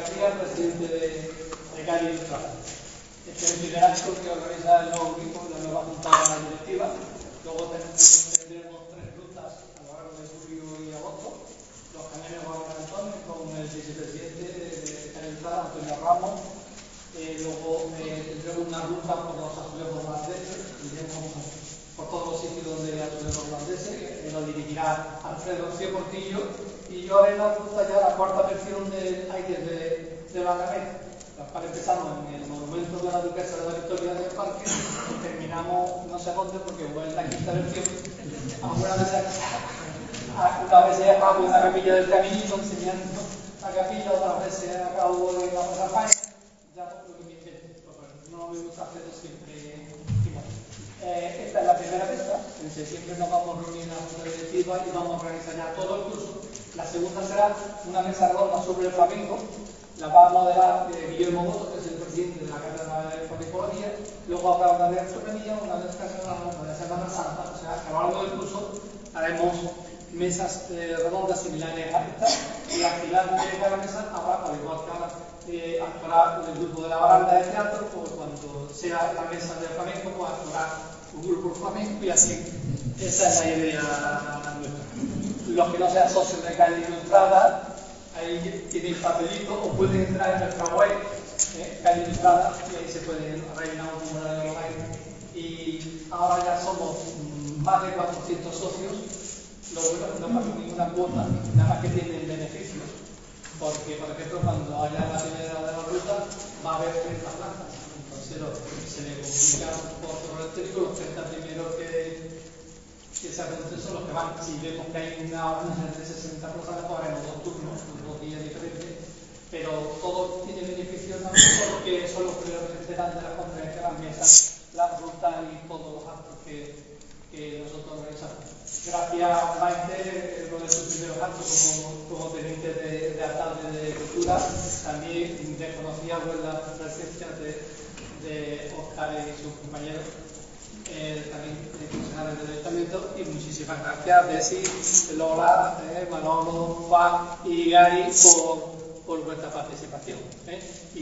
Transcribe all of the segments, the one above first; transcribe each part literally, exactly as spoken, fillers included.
García, presidente de, de Cádiz Ilustrada. Este es el primer acto que organiza el nuevo equipo, la nueva junta directiva. Luego tenemos, tendremos tres rutas a lo largo de julio y agosto. Los cañones van a Antonio con el vicepresidente de Cádiz Ilustrada, Antonio Ramos. Eh, luego eh, tendremos una ruta por los azulejos holandeses, iremos por todos los sitios donde hay azulejos holandeses, que lo dirigirá Alfredo García Portillo, y yo haré la ruta ya, la cuarta versión de Aires de, de Bagamet, la cual empezamos en el monumento de la Duquesa de la Victoria del Parque y terminamos no sé dónde, porque fue en la quinta versión, alguna vez una vez he acabado en la capilla del Caminito enseñando la capilla, otras veces acabo en la Plaza España. Ya lo que me invento, no me gusta hacerlo siempre igual. Eh, esta es la primera vez, en septiembre nos vamos a reunir en la Junta Directiva y vamos a organizar ya todo el curso. La segunda será una mesa redonda sobre el flamenco, la va a moderar eh, Guillermo Boto, que es el presidente de la Cátedra de Flamencología. Luego habrá una de astronomía, una de Semana, una de Semana Santa, o sea, a lo largo del curso haremos mesas eh, redondas similares a esta, y al final de cada mesa habrá, al igual que ahora eh, actuará el grupo de la baranda de teatro, pues cuando sea la mesa de flamenco, pues actuará un grupo flamenco, y así. Esa es la idea nuestra. Los que no sean socios de Cádiz Ilustrada, ahí tienen papelito, o pueden entrar en nuestra web, eh, Cádiz Ilustrada, y ahí se pueden rellenar un formulario online. Y ahora ya somos mmm, más de cuatrocientos socios. Lo bueno es que no pagan ninguna cuota, nada más que tienen beneficios, porque, por ejemplo, cuando haya la primera de la ruta, va a haber treinta plazas. Entonces, lo, se le comunican por correo electrónico los treinta primeros que, que se apunten son los que van. Si vemos que hay una organización de sesenta plazas, pues haremos dos turnos, dos días diferentes, pero todos tienen beneficios, no solo que son los primeros que se enteran de las conferencias, las mesas, las rutas y todos los actos que, que nosotros organizamos. Gracias a Maite, uno de sus primeros actos como, como teniente de, de alcalde de Cultura, también desconocía pues, la presencia de, de Óscar y sus compañeros, eh, también de funcionarios del ayuntamiento, y muchísimas gracias, Desi, Lola, eh, Manolo, Juan y Gary por, por vuestra participación. Eh.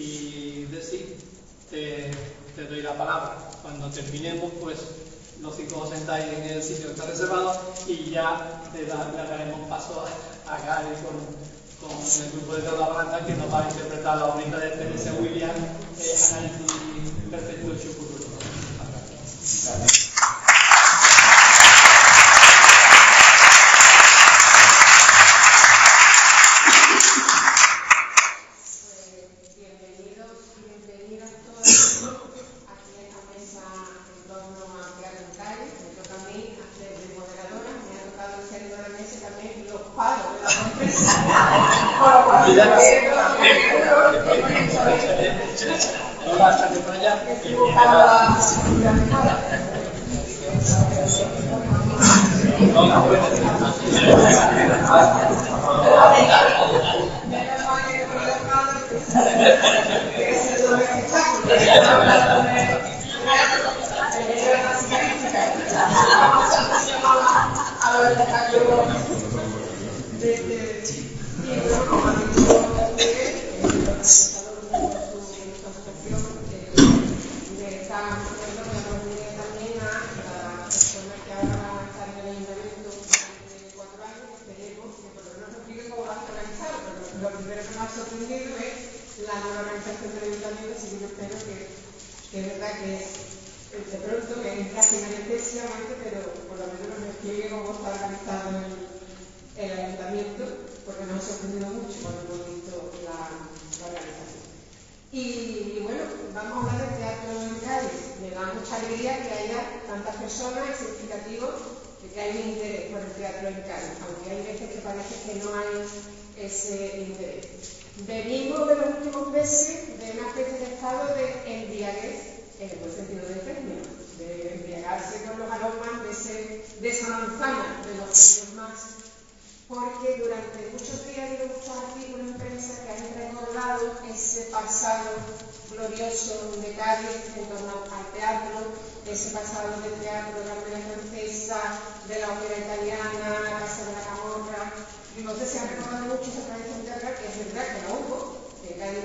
Y Desi, te, te doy la palabra. Cuando terminemos, pues los cinco os sentáis en el sitio que está reservado y ya le, da, le daremos paso a, a Gary con, con el grupo de toda la banda, que nos va a interpretar la bonita de Teresa William, eh, Análisis Perfecto del Futuro. Gracias. No basta que para allá. No sé si han recordado mucho esa tradición teatral, que es verdad que la hubo, que Cádiz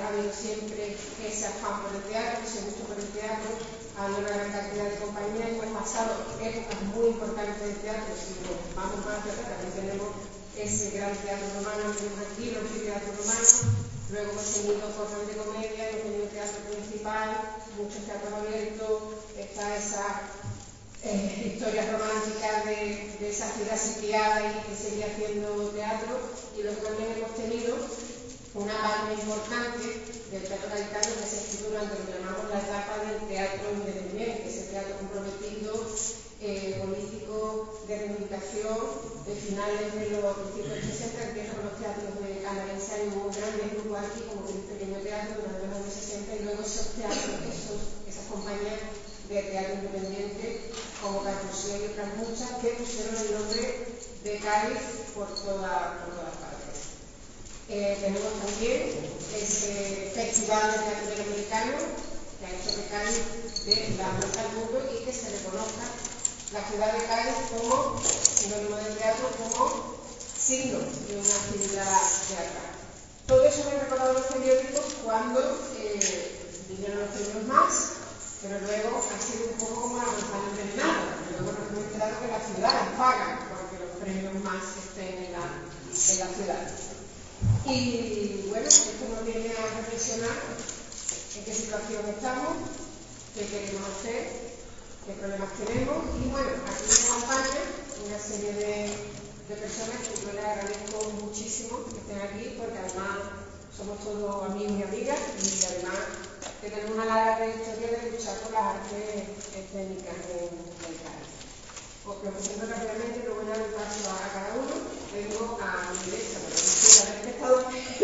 afán por el teatro, ese gusto por el teatro. Hay una gran cantidad de compañías, hemos pasado épocas muy importantes del teatro, si nos vamos más hacia atrás, también tenemos ese gran teatro romano, que es un estilo, un teatro romano, luego hemos tenido cortes de comedia, hemos tenido teatro principal, muchos teatros abiertos, está esa eh, historia romántica de, de esa ciudad sitiada y que seguía haciendo teatro, y luego también hemos tenido una parte importante del teatro gaditano que se escribió durante lo que llamamos la etapa del teatro independiente, ese teatro comprometido, eh, político, de reivindicación, de finales de los principios de los sesenta, empieza con los teatros de cámara ensayo, hubo grandes grupos aquí, como un pequeño teatro durante los años sesenta, y luego esos teatros, esos, esas compañías de teatro independiente, como Carpusía y otras muchas, que pusieron el nombre de Cádiz por, toda, por todas partes. Eh, tenemos también ese festival de teatro iberoamericano que ha hecho que Cádiz dé la vuelta al mundo y que se reconozca la ciudad de Cádiz como sinónimo del teatro, como signo de una actividad teatral. Todo eso lo he recordado en los periódicos cuando eh, vinieron los premios más, pero luego ha sido un poco como la manzana envenenada, porque luego nos hemos enterado que la ciudad paga porque los premios más estén en la, en la ciudad. Y bueno, esto nos viene a reflexionar en qué situación estamos, qué queremos hacer, qué problemas tenemos. Y bueno, aquí me acompaña una serie de, de personas que yo les agradezco muchísimo que estén aquí, porque además somos todos amigos y amigas, y además que tenemos una larga trayectoria de luchar por las artes escénicas en el Cádiz. Os presento rápidamente, luego ya le paso a cada uno. Tengo a mi derecha, pero no soy la respetadora,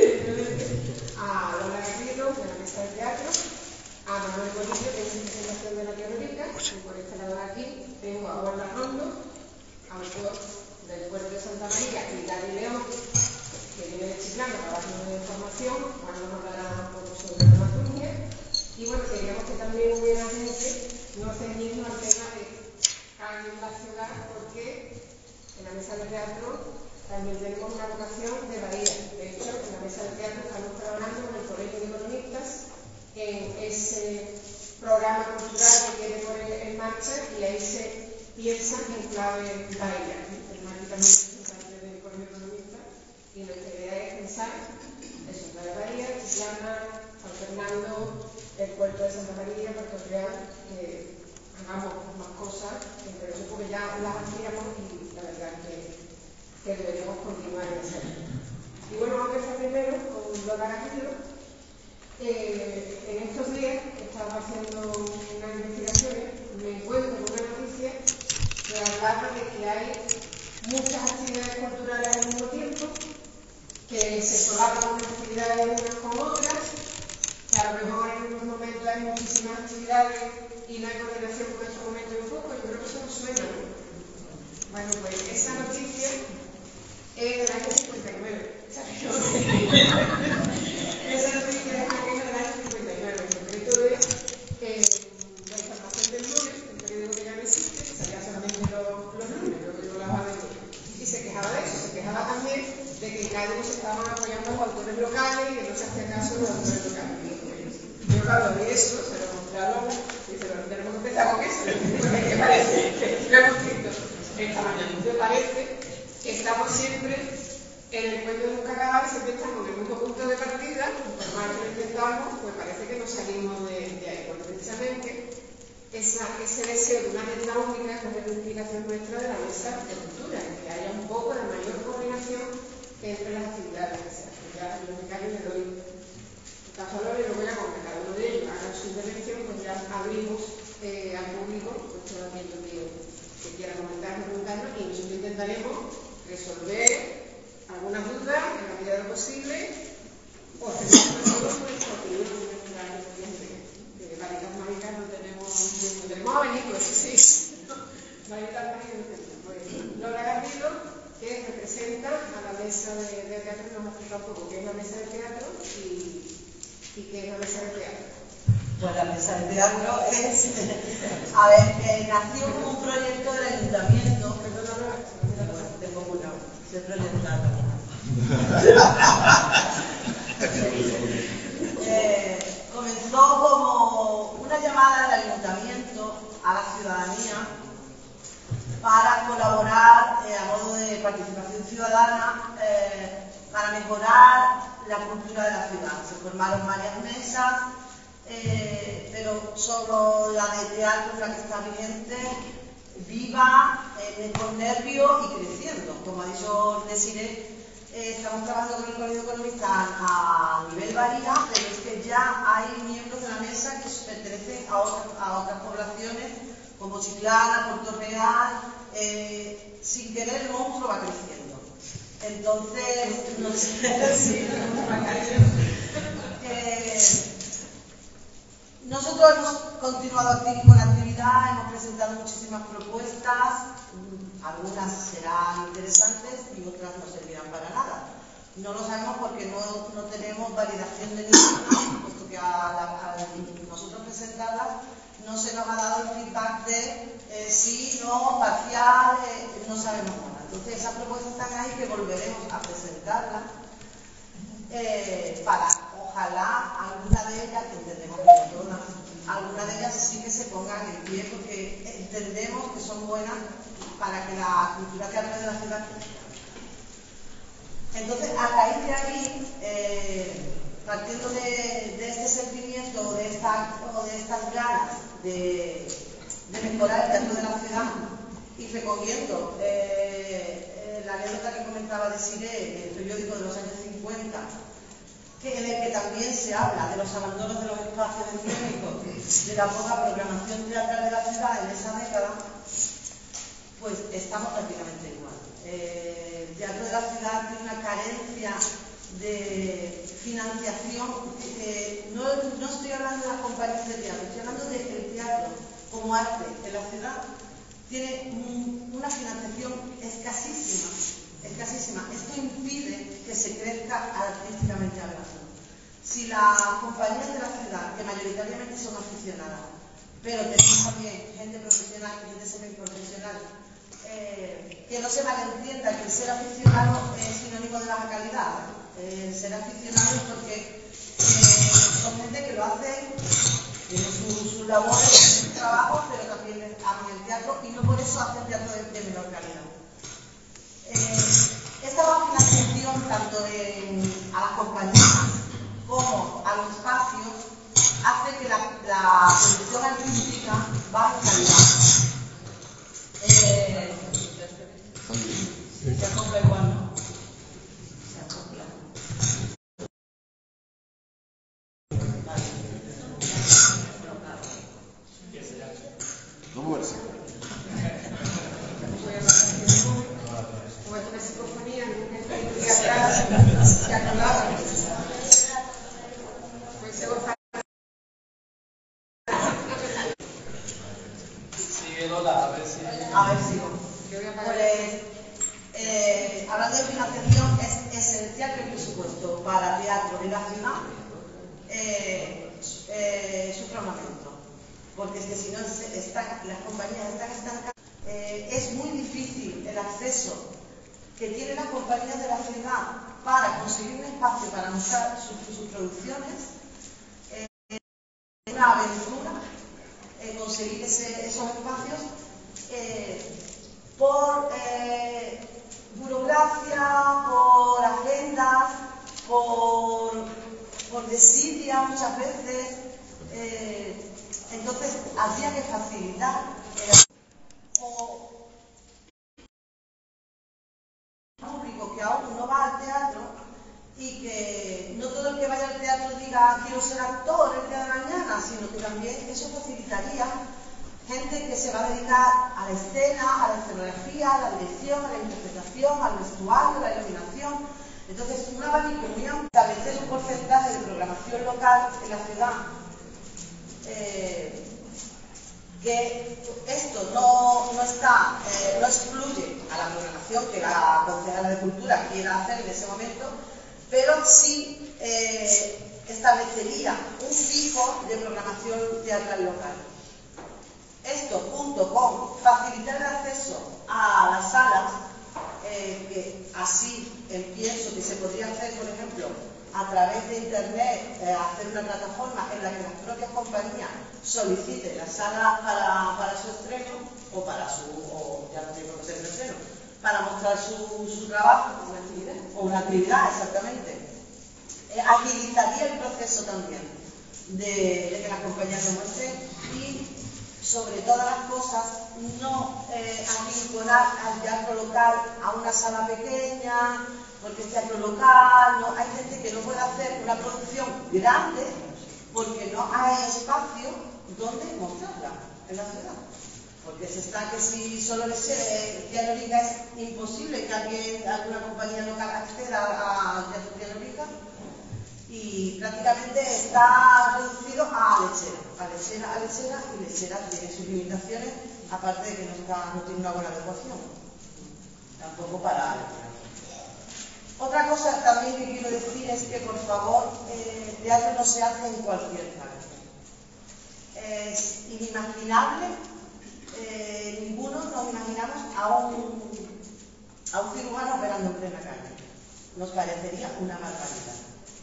a Lola Garrido, de la Mesa del Teatro, a Manuel Bolillo, que es representación de la teórica, y por este lado de aquí tengo a Borja Rondo, autor del Puerto de Santa María, y Dani León, que viene de Chiclana para darnos de información, cuando nos hablará un poco sobre dramaturgia. Y bueno, queríamos que también hubiera gente no ceñirnos al tema de Cádiz en la ciudad, porque en la Mesa del Teatro también tenemos una vocación de bahía. De hecho, en la Mesa del Teatro estamos trabajando con el Colegio de Economistas en ese programa cultural que quiere poner en marcha, y ahí se piensa en clave bahía. El Mati también es representante del Colegio de Economistas, y nuestra idea es pensar eso, en clave bahía, Chiclana, San Fernando, el puerto de Santa María, Puerto Real, que hagamos más cosas, pero eso porque ya las hacíamos y la verdad que que deberíamos continuar en esa línea. Y bueno, vamos a empezar primero con Lola Garrido. Eh, en estos días estaba haciendo unas investigaciones, me encuentro con una noticia que hablaba de que hay muchas actividades culturales al mismo tiempo, que se solapan unas actividades unas con otras, que a lo mejor en unos momentos hay muchísimas actividades y no hay coordinación con estos momentos un poco. Yo creo que eso nos suena, ¿no? Bueno, pues esa noticia es del año cincuenta y nueve. Esa noticia es del año cincuenta y nueve. En concreto de eh, la información del lunes, el periódico que ya no existe, que salía solamente los, los lunes, creo que yo la hablaba de todo. Y se quejaba de eso, se quejaba también de que en Cádiz se estaban apoyando a los autores locales y que no se hacía caso de los autores locales. Yo hablo de eso, se lo mostré a Lola, y dice, pero tenemos que empezar con eso. ¿Qué parece? Lo hemos escrito esta mañana. ¿Te parece? Estamos siempre en el cuento de nunca acabar, siempre estamos en el mismo punto de partida, por más que lo intentamos, pues parece que no salimos de, de ahí, porque precisamente esa, ese deseo de una agenda única es una reivindicación nuestra de la mesa de cultura, que haya un poco de mayor coordinación entre las actividades que se hacen. Ya en los becarios le doy el caso a Lore, y luego ya con que cada uno de ellos haga su intervención, pues ya abrimos eh, al público pues, todo aquello que, que quiera comentar, preguntarnos, y nosotros intentaremos resolver algunas dudas en la medida de lo posible, o tenemos todos nuestra opinión de varitas mágicas no tenemos, no tenemos abanico, eso sí, varitas mágicas no tenemos. Pues Lola Garrido, que representa a la mesa de, de teatro, nos ha explicado un poco qué es la mesa de teatro y, y qué es la mesa de teatro. Pues la mesa de teatro es, a ver, eh, nació como un proyecto del ayuntamiento. Tengo una, se proyecta eh, comenzó a la ciudadanía para colaborar eh, a modo de participación ciudadana eh, para mejorar la cultura de la ciudad. Se formaron varias mesas, eh, pero solo la de teatro es la que está vigente, viva, eh, con nervio y creciendo. Como ha dicho Desiree, eh, estamos trabajando con el Colegio Economista a nivel varía, pero es que ya hay miembros de la mesa que pertenecen a otras, a otras poblaciones como Chiclana, Puerto Real, eh, sin querer el monstruo va creciendo. Entonces, no sé si eh, nosotros hemos continuado con la actividad, hemos presentado muchísimas propuestas, algunas serán interesantes y otras no servirán para nada. No lo sabemos porque no, no tenemos validación de ninguna, puesto que a, la, a nosotros presentarlas no se nos ha dado el feedback de eh, sí, no, parcial, eh, no sabemos nada. Entonces esas propuestas están ahí que volveremos a presentarlas eh, para, ojalá, alguna de ellas, que entendemos que no todas, alguna de ellas sí que se pongan en pie porque entendemos que son buenas para que la cultura teatral de la ciudad. Entonces, a raíz de ahí, eh, partiendo de, de este sentimiento de esta, o de estas ganas de, de mejorar el teatro de la ciudad y recogiendo eh, eh, la anécdota que comentaba Desiree, el periódico de los años cincuenta, que en el que también se habla de los abandonos de los espacios escénicos, de la poca programación teatral de la ciudad en esa década, pues estamos prácticamente igual. Eh, el teatro de la ciudad tiene una carencia de financiación, eh, no, no estoy hablando de las compañías de teatro, estoy hablando del teatro como arte en la ciudad, tiene un, una financiación escasísima, escasísima. Esto impide que se crezca artísticamente hablando. Si las compañías de la ciudad, que mayoritariamente son aficionadas, pero tenemos también gente profesional y gente semiprofesional, eh, que no se malentienda que el ser aficionado es sinónimo de baja calidad. Eh, ser aficionado es porque eh, son gente que lo hace, tienen sus su labores, sus trabajos, pero también aman el teatro y no por eso hacen teatro de, de menor calidad. Eh, esta baja financiación, tanto en, a las compañías como a los espacios, hace que la, la producción artística baje en calidad. Eh, se acopla igual, ¿no? Se acopla. No moverse. Como es una psicofonía, y atrás, se acordaba. Pues se goza. Sigue Lola, a ver si... A ver si. Pues, eh, hablando de financiación, es esencial que el presupuesto para teatro en la ciudad eh, eh, sufra un aumento. Porque es que si no, están, las compañías están estancadas. Eh, es muy difícil el acceso que tienen las compañías de la ciudad para conseguir un espacio para mostrar sus, sus producciones. Eh, es una aventura eh, conseguir ese, esos espacios eh, por eh, burocracia, por agendas, por, por desidia muchas veces. Eh, entonces, habría que facilitar el o público que aún no va al teatro y que no todo el que vaya al teatro diga quiero ser actor el día de mañana, sino que también eso facilitaría gente que se va a dedicar a la escena, a la escenografía, a la dirección, a la interpretación, al vestuario, a la iluminación. Entonces, un abanico muy amplio, establecer un porcentaje de programación local en la ciudad. Eh, que esto no, no está, eh, no excluye a la programación que la concejala de Cultura quiera hacer en ese momento, pero sí eh, establecería un fijo de programación teatral local. Esto, junto con facilitar el acceso a las salas, eh, que así eh, pienso que se podría hacer, por ejemplo, a través de internet eh, hacer una plataforma en la que las propias compañías soliciten la sala para, para su estreno o para su, o ya no tiene por qué ser el estreno, para mostrar su, su trabajo, una actividad, o una actividad exactamente. Eh, agilizaría el proceso también de, de que las compañías lo muestren y sobre todas las cosas no eh, arrinconar al teatro local a una sala pequeña, porque es teatro local, no, hay gente que no puede hacer una producción grande porque no hay espacio donde mostrarla en la ciudad. Porque se está que si solo le sirve Piano Liga es imposible que alguien, alguna compañía local acceda al teatro Piano Liga y prácticamente está reducido a lechera, a lechera, a lechera y lechera tiene sus limitaciones, aparte de que no, está, no tiene una buena adecuación, tampoco para el teatro. Otra cosa también que quiero decir es que por favor eh, el teatro no se hace en cualquier parte. Es inimaginable, eh, ninguno nos imaginamos a un, a un cirujano operando en plena calle. Nos parecería una barbaridad.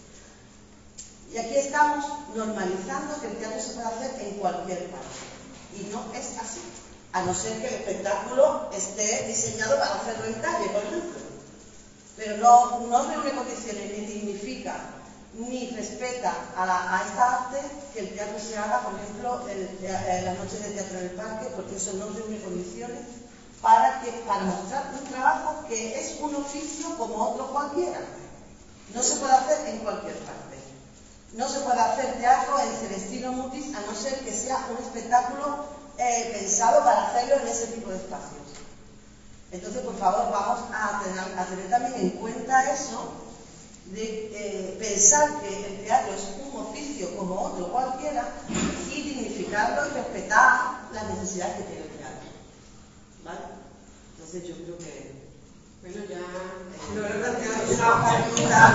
Y aquí estamos normalizando que el teatro se puede hacer en cualquier parte. Y no es así. A no ser que el espectáculo esté diseñado para hacerlo en calle, por ejemplo. Pero no, no reúne condiciones, ni dignifica, ni respeta a, la, a esta arte que el teatro se haga, por ejemplo, el, el, las noches de teatro en el parque, porque eso no reúne condiciones para, que, para mostrar un trabajo que es un oficio como otro cualquiera. No se puede hacer en cualquier parte. No se puede hacer teatro en Celestino Mutis a no ser que sea un espectáculo eh, pensado para hacerlo en ese tipo de espacios. Entonces, por favor, vamos a tener, a tener también en cuenta eso, de eh, pensar que el teatro es un oficio como otro cualquiera y dignificarlo y respetar las necesidades que tiene el teatro. ¿Vale? Entonces, yo creo que... Bueno, ya lo he planteado una pregunta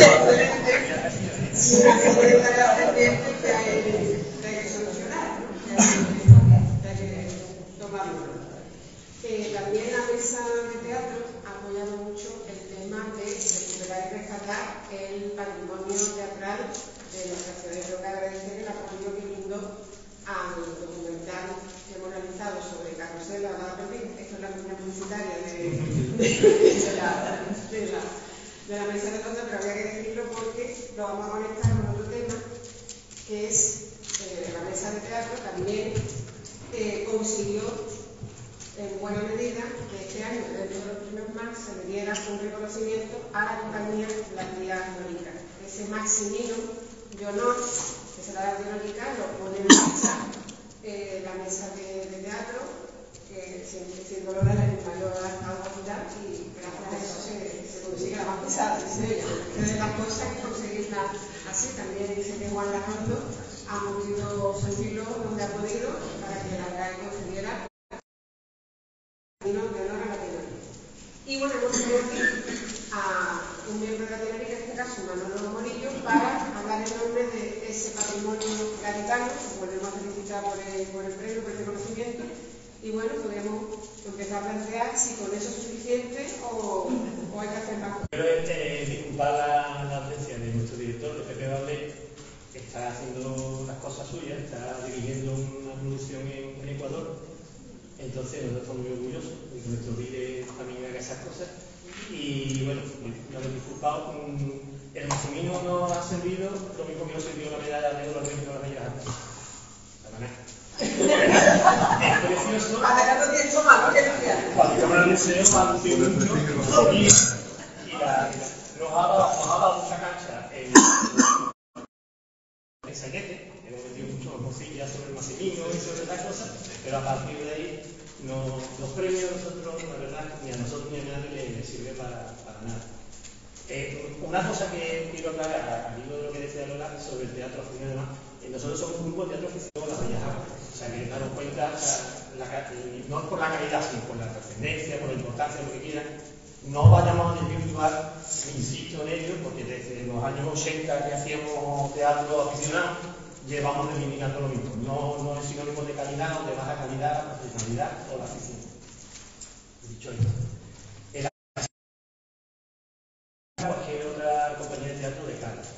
sobre tareas pendientes que hay que solucionar, que hay que tomarlo. Eh, también la mesa de teatro ha apoyado mucho el tema de recuperar y rescatar el patrimonio teatral de nuestra ciudad. Yo que agradecer el apoyo que brindó al documental que hemos realizado sobre Carrusel, la Balada Perdida. Esto es la cuña publicitaria de, de, de, la, de, la, de la mesa de teatro, pero había que decirlo porque lo vamos a conectar con otro tema, que es eh, la mesa de teatro también eh, consiguió en buena medida que este año, dentro de los premios Max, se le diera un reconocimiento a la compañía La Tía Norica. Ese Maximino de honor que se le da a la Tía Norica lo pone en marcha eh, la mesa de, de teatro, que siempre sin dolor a la mayor autoridad, y gracias a eso se, se consigue la más pesada, dice ella. Es de las cosas que conseguirla así. También dice que Juan Lajondo ha movido su hilo donde ha podido para que la R A E concediera de honor a la Tenerife. Y bueno, hemos tenido aquí a un miembro de la Tenerife, en este caso Manolo Morillo, para hablar en nombre de ese patrimonio gaditano. Volvemos a felicitar por el, por el premio, por el reconocimiento. Y bueno, podemos empezar a plantear si con eso es suficiente o, o hay que hacer más. Quiero eh, disculpar la, la ausencia de nuestro director, de Pepe Valdés, que está haciendo las cosas suyas, está dirigiendo una producción en, en Ecuador. Entonces nosotros estamos muy orgullosos de que nuestro líder también haga esas cosas. Y bueno, nos hemos disculpado. El Maximino nos ha servido lo mismo que nos sirvió la medalla de oro al Reino de la Bella Arte. La manera. Es precioso. Adelante tiene más, ¿no? Que no sea. Cuando Cámara del Museo ha lucido mucho y, y la, nos, ha dado, nos ha dado mucha cancha en, en Saquete. Hemos metido mucho cosillas sobre el Maximino y sobre estas cosas, pero a partir de ahí no, los premios nosotros, la verdad, ni a nosotros ni a nadie le, le sirve para, para nada. Eh, una cosa que quiero aclarar, al hilo de lo que decía Lola sobre el teatro oficial, además, eh, nosotros somos un grupo de teatro oficial de las Bellas Artes, o sea que daros cuenta, o sea, la, no por la calidad, sino por la trascendencia, por la importancia, lo que quieran. No vayamos a desvirtuar, insisto en ello, porque desde los años ochenta que hacíamos teatro aficionado, llevamos reivindicando lo mismo. No, no es sinónimo de calidad o de baja calidad, la profesionalidad o la afición. Dicho esto, el cualquier otra compañía de teatro de cara.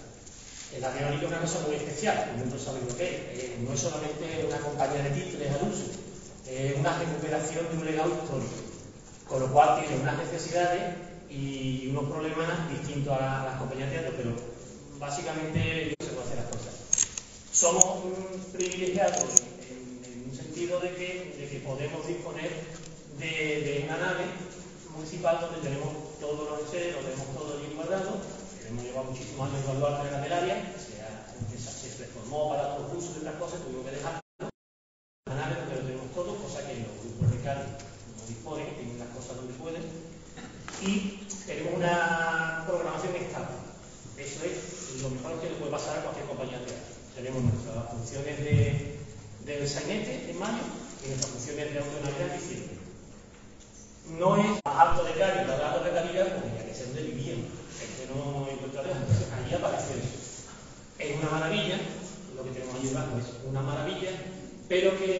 cosa muy especial, todo el mundo sabe lo que es. Eh, no es solamente una compañía de títulos al uso, es una recuperación de un legado histórico, con lo cual tiene unas necesidades y unos problemas distintos a, la, a las compañías de teatro, pero básicamente se puede hacer las cosas. Somos un privilegiados en, en un sentido de que, de que podemos disponer de, de una nave municipal donde tenemos todos los enseres, lo tenemos todo allí guardado. Hemos llevado muchísimos años guardando en la catedral, se, se, se reformó para otros usos y otras cosas, tuvimos que dejarlo. La nave donde lo tenemos todo, cosa que los grupos de Cádiz no disponen, tienen las cosas donde pueden. Y tenemos una programación estable. Eso es lo mejor que le puede pasar a cualquier compañía de teatro. Tenemos nuestras funciones de, del sainete en mayo y nuestras funciones de auto de Navidad en diciembre. No es más alto de Cádiz, más alto de calidad, porque ya que sé dónde vivían. Es que no encuentro lejos. Entonces, allí aparece eso. Es una maravilla, lo que tenemos allí abajo es una maravilla, pero que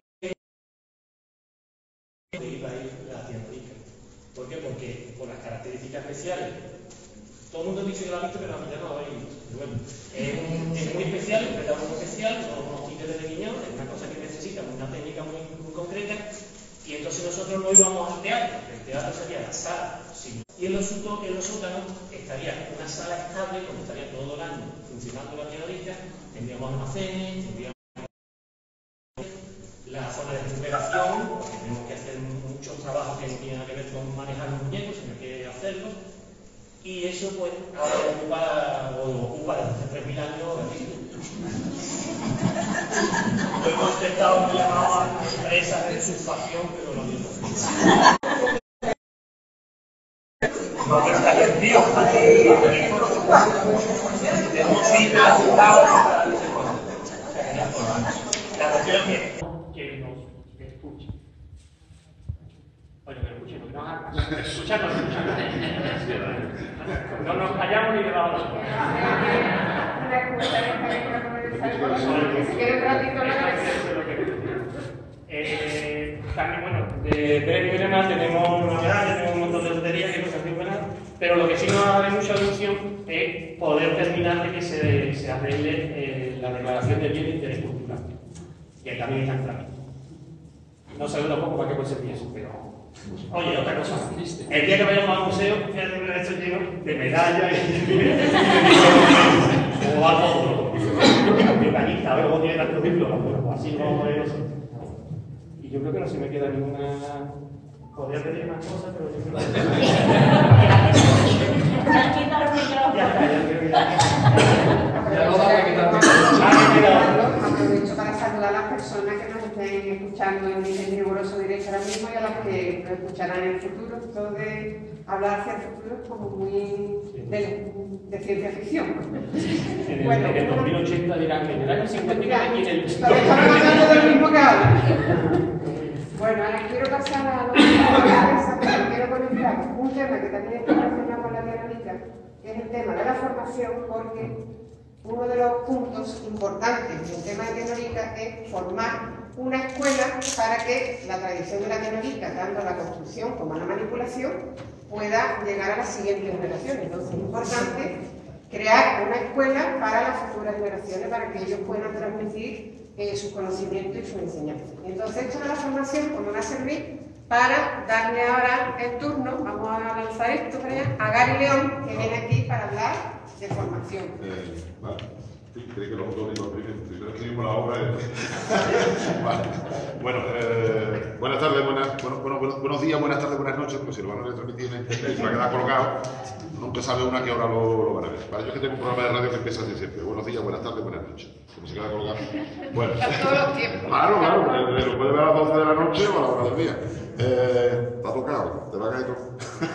de ir a ir la tierra rica. ¿Por qué? Porque por las características especiales. Todo el mundo dice que lo ha visto, pero la mitad no lo habéis visto. Bueno, es, es muy especial, es un retablo muy especial, son unos títeres de guiñón, es una cosa que necesita una técnica muy, muy concreta. Y entonces nosotros no íbamos al teatro, el teatro sería la sala. Sí. Y en los, en los sótanos estaría una sala estable, como estaría todo el año funcionando la teórica, tendríamos almacenes, tendríamos la zona de recuperación, porque tenemos que hacer muchos trabajos que no tienen que ver con manejar los muñecos, sino que hacerlos. Y eso pues ahora ocupa, o ocupa desde hace tres mil años la vida. Lo hemos intentado llamar a empresas de usurpación, pero no dio. No, pero está bien, tío. Tenemos citas, citas. La cuestión es que nos escuche. Bueno, que escuchen, porque nos escuchan, nos escuchan. No nos callamos ni debajo de eh, también, bueno, de premio y demás tenemos una medalla, tenemos un montón de loterías y cosas muy buenas, pero lo que sí nos da mucha ilusión es poder terminar de que se, se arregle eh, la declaración de bien de interés cultural, que también está en trámite. No sabemos tampoco para qué puede servir eso, pero... Oye, otra cosa. El día que vayamos al museo, fíjate que esto lleno de medallas y o algo de panista, a ver cómo tiene tantos diplomas, pero así no vamos a ver eso. Y yo creo que no se me queda ninguna. Podría pedir más cosas, pero yo creo que. Ya está, ya creo que ya. Ya no da para quitar. Aprovecho para saludar a las personas que nos estén escuchando en el riguroso directo ahora mismo y a las que nos escucharán en el futuro. Esto de hablar hacia el futuro es como muy de, de ciencia ficción. En el, bueno, en el dos mil ochenta dirán que en el año cincuenta y nueve y en el... Estamos hablando de lo mismo que ahora. Bueno, ahora quiero pasar a los pero quiero conectar un tema que también está relacionado con la dinámica, que es el tema de la formación, porque uno de los puntos importantes del tema de tenorica es formar una escuela para que la tradición de la tenorica, tanto la construcción como la manipulación, pueda llegar a las siguientes generaciones. Entonces es importante crear una escuela para las futuras generaciones, para que ellos puedan transmitir eh, sus conocimientos y su enseñanza. Entonces esto de la formación pues, nos va a servir para darle ahora el turno, vamos a lanzar esto para allá, a Gary León, que viene aquí para hablar de formación. Eh, vale. Sí, creí que los dos iban primero. Primero escribimos la obra. Eh. Vale. Bueno, eh, buenas tardes, buenas, bueno, bueno, buenos, buenos días, buenas tardes, buenas noches, porque si lo van a retransmitir en internet y va a quedar colgado, nunca sabe una a qué hora lo, lo van a ver. Vale, yo es que tengo un programa de radio que empieza así siempre. Buenos días, buenas tardes, buenas noches. Como se queda colgado. Bueno. A todos los tiempos. Claro, claro, porque lo puede ver a las doce de la noche o a la hora del día. Eh, ¿Te ha tocado? ¿Te va a caer todo?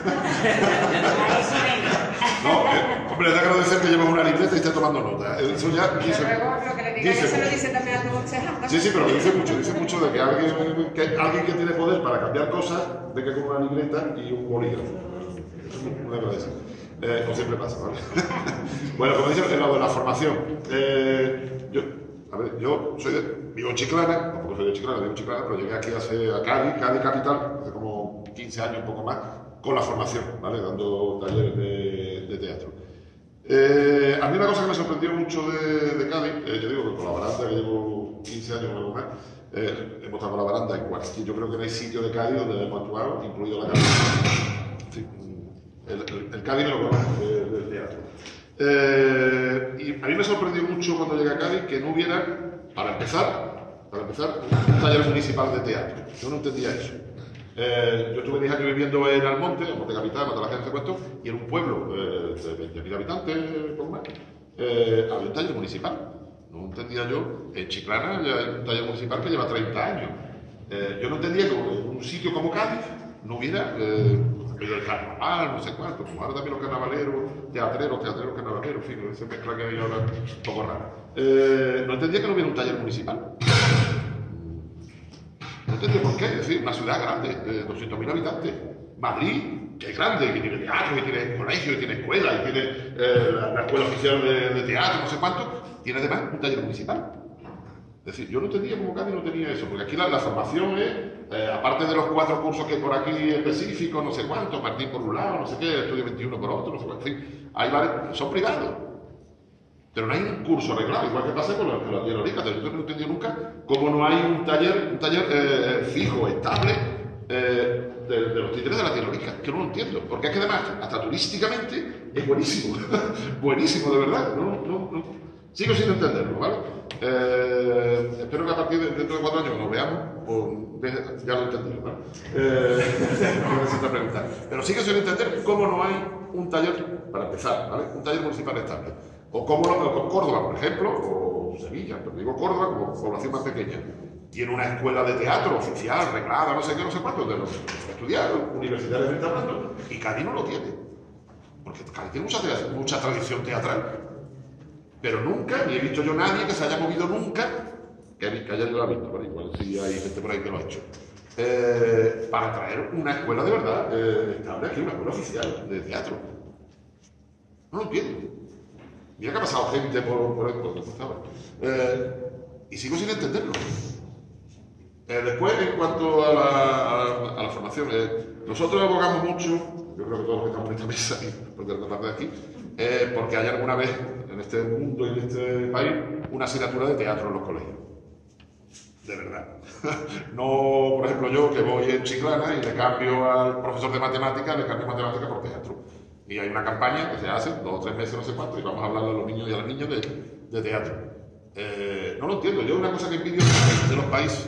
No, eh, hombre, es de agradecer que llevas una libreta y estés tomando nota. Eso ya dice. Pero luego lo que le diga dice, eso lo dice también a tu consejante. Sí, sí, pero dice mucho, dice mucho de que alguien que, alguien que tiene poder para cambiar cosas, de que con una libreta y un bolígrafo. Muy agradecido. Eh, como siempre pasa, ¿vale? Bueno, como dice, en lo de la formación. Eh, yo, a ver, yo soy de, vivo en Chiclana, tampoco soy de Chiclana, vivo en Chiclana, pero llegué aquí hace, a Cádiz, Cádiz capital, hace como quince años, un poco más, con la formación, ¿vale? Dando talleres de, de teatro. Eh, a mí una cosa que me sorprendió mucho de, de Cádiz, eh, yo digo que con la baranda, que llevo quince años o algo más, eh, hemos estado con la baranda en cualquier, yo creo que no hay sitio de Cádiz donde hemos actuado, incluido la Cádiz. Sí, el, el, el Cádiz me lo conozco del de teatro. Eh, y a mí me sorprendió mucho cuando llegué a Cádiz que no hubiera, para empezar, para empezar, un taller municipal de teatro. Yo no entendía eso. Eh, yo estuve diez años viviendo en Almonte, Almonte Capital, Mata la gente, cuento, y en un pueblo eh, de veinte mil habitantes, por más, eh, había un taller municipal. No entendía yo, en Chiclana ya hay un taller municipal que lleva treinta años. Eh, yo no entendía que en un sitio como Cádiz no hubiera eh, el carnaval, no sé cuánto, como ahora también los carnavaleros, teatreros, teatreros, carnavaleros, en fin, esa mezcla que hay ahora un poco rara. Eh, no entendía que no hubiera un taller municipal. No entendía por qué, es decir, una ciudad grande, de doscientos mil habitantes. Madrid, que es grande, que tiene teatro, que tiene colegio, que tiene escuela, que tiene eh, la, la escuela oficial de, de teatro, no sé cuánto, tiene además un taller municipal. Es decir, yo no entendía cómo Cádiz no tenía eso, porque aquí la, la formación es, eh, aparte de los cuatro cursos que hay por aquí específicos, no sé cuántos, Martín por un lado, no sé qué, Estudio veintiuno por otro, no sé cuánto, en fin, hay varios, son privados. Pero no hay un curso arreglado, igual que pasa con la, con la tierolítica. Yo no he entendido nunca cómo no hay un taller, un taller eh, fijo, estable, eh, de, de los títeres de la tierolítica, que no lo entiendo. Porque es que además, hasta turísticamente, es buenísimo. Buenísimo, de verdad. No, no, no. Sigo sin entenderlo, ¿vale? Eh, espero que a partir de dentro de cuatro años nos veamos, pues ya lo he entendido, ¿vale? Eh, no necesito preguntar. Pero sigo sin entender cómo no hay un taller, para empezar, ¿vale? Un taller municipal estable. O como con Córdoba, por ejemplo, o Sevilla, pero digo Córdoba como población más pequeña. Tiene una escuela de teatro oficial, reglada, no sé qué, no sé cuánto, de los estudiados, universitariamente hablando, y Cádiz no lo tiene. Porque Cádiz tiene mucha, mucha tradición teatral. Pero nunca, ni he visto yo nadie que se haya movido nunca, que, que haya yo la visto, ¿vale? Igual sí hay gente por ahí que lo ha hecho, eh, para traer una escuela de verdad eh, estable aquí, una escuela oficial de teatro. No lo entiendo. Mira que ha pasado gente por, por esto, eh, y sigo sin entenderlo. Eh, después, en cuanto a la, a, a la formación, eh, nosotros abogamos mucho, yo creo que todos los que estamos en esta mesa, y por otra parte de aquí, eh, porque hay alguna vez en este mundo y en este país una asignatura de teatro en los colegios. De verdad. No, por ejemplo, yo que voy en Chiclana y le cambio al profesor de matemáticas, le cambio matemáticas por teatro. Y hay una campaña que se hace, dos o tres meses, no sé cuánto, y vamos a hablar a los niños y a las niñas de, de teatro. Eh, no lo entiendo. Yo una cosa que envidio de los países.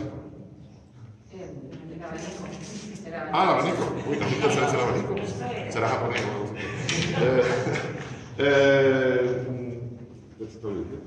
El abanico. Ah, el abanico. Uy, también te será el abanico. Será japonés. Eh, eh, ¿Qué te estoy diciendo?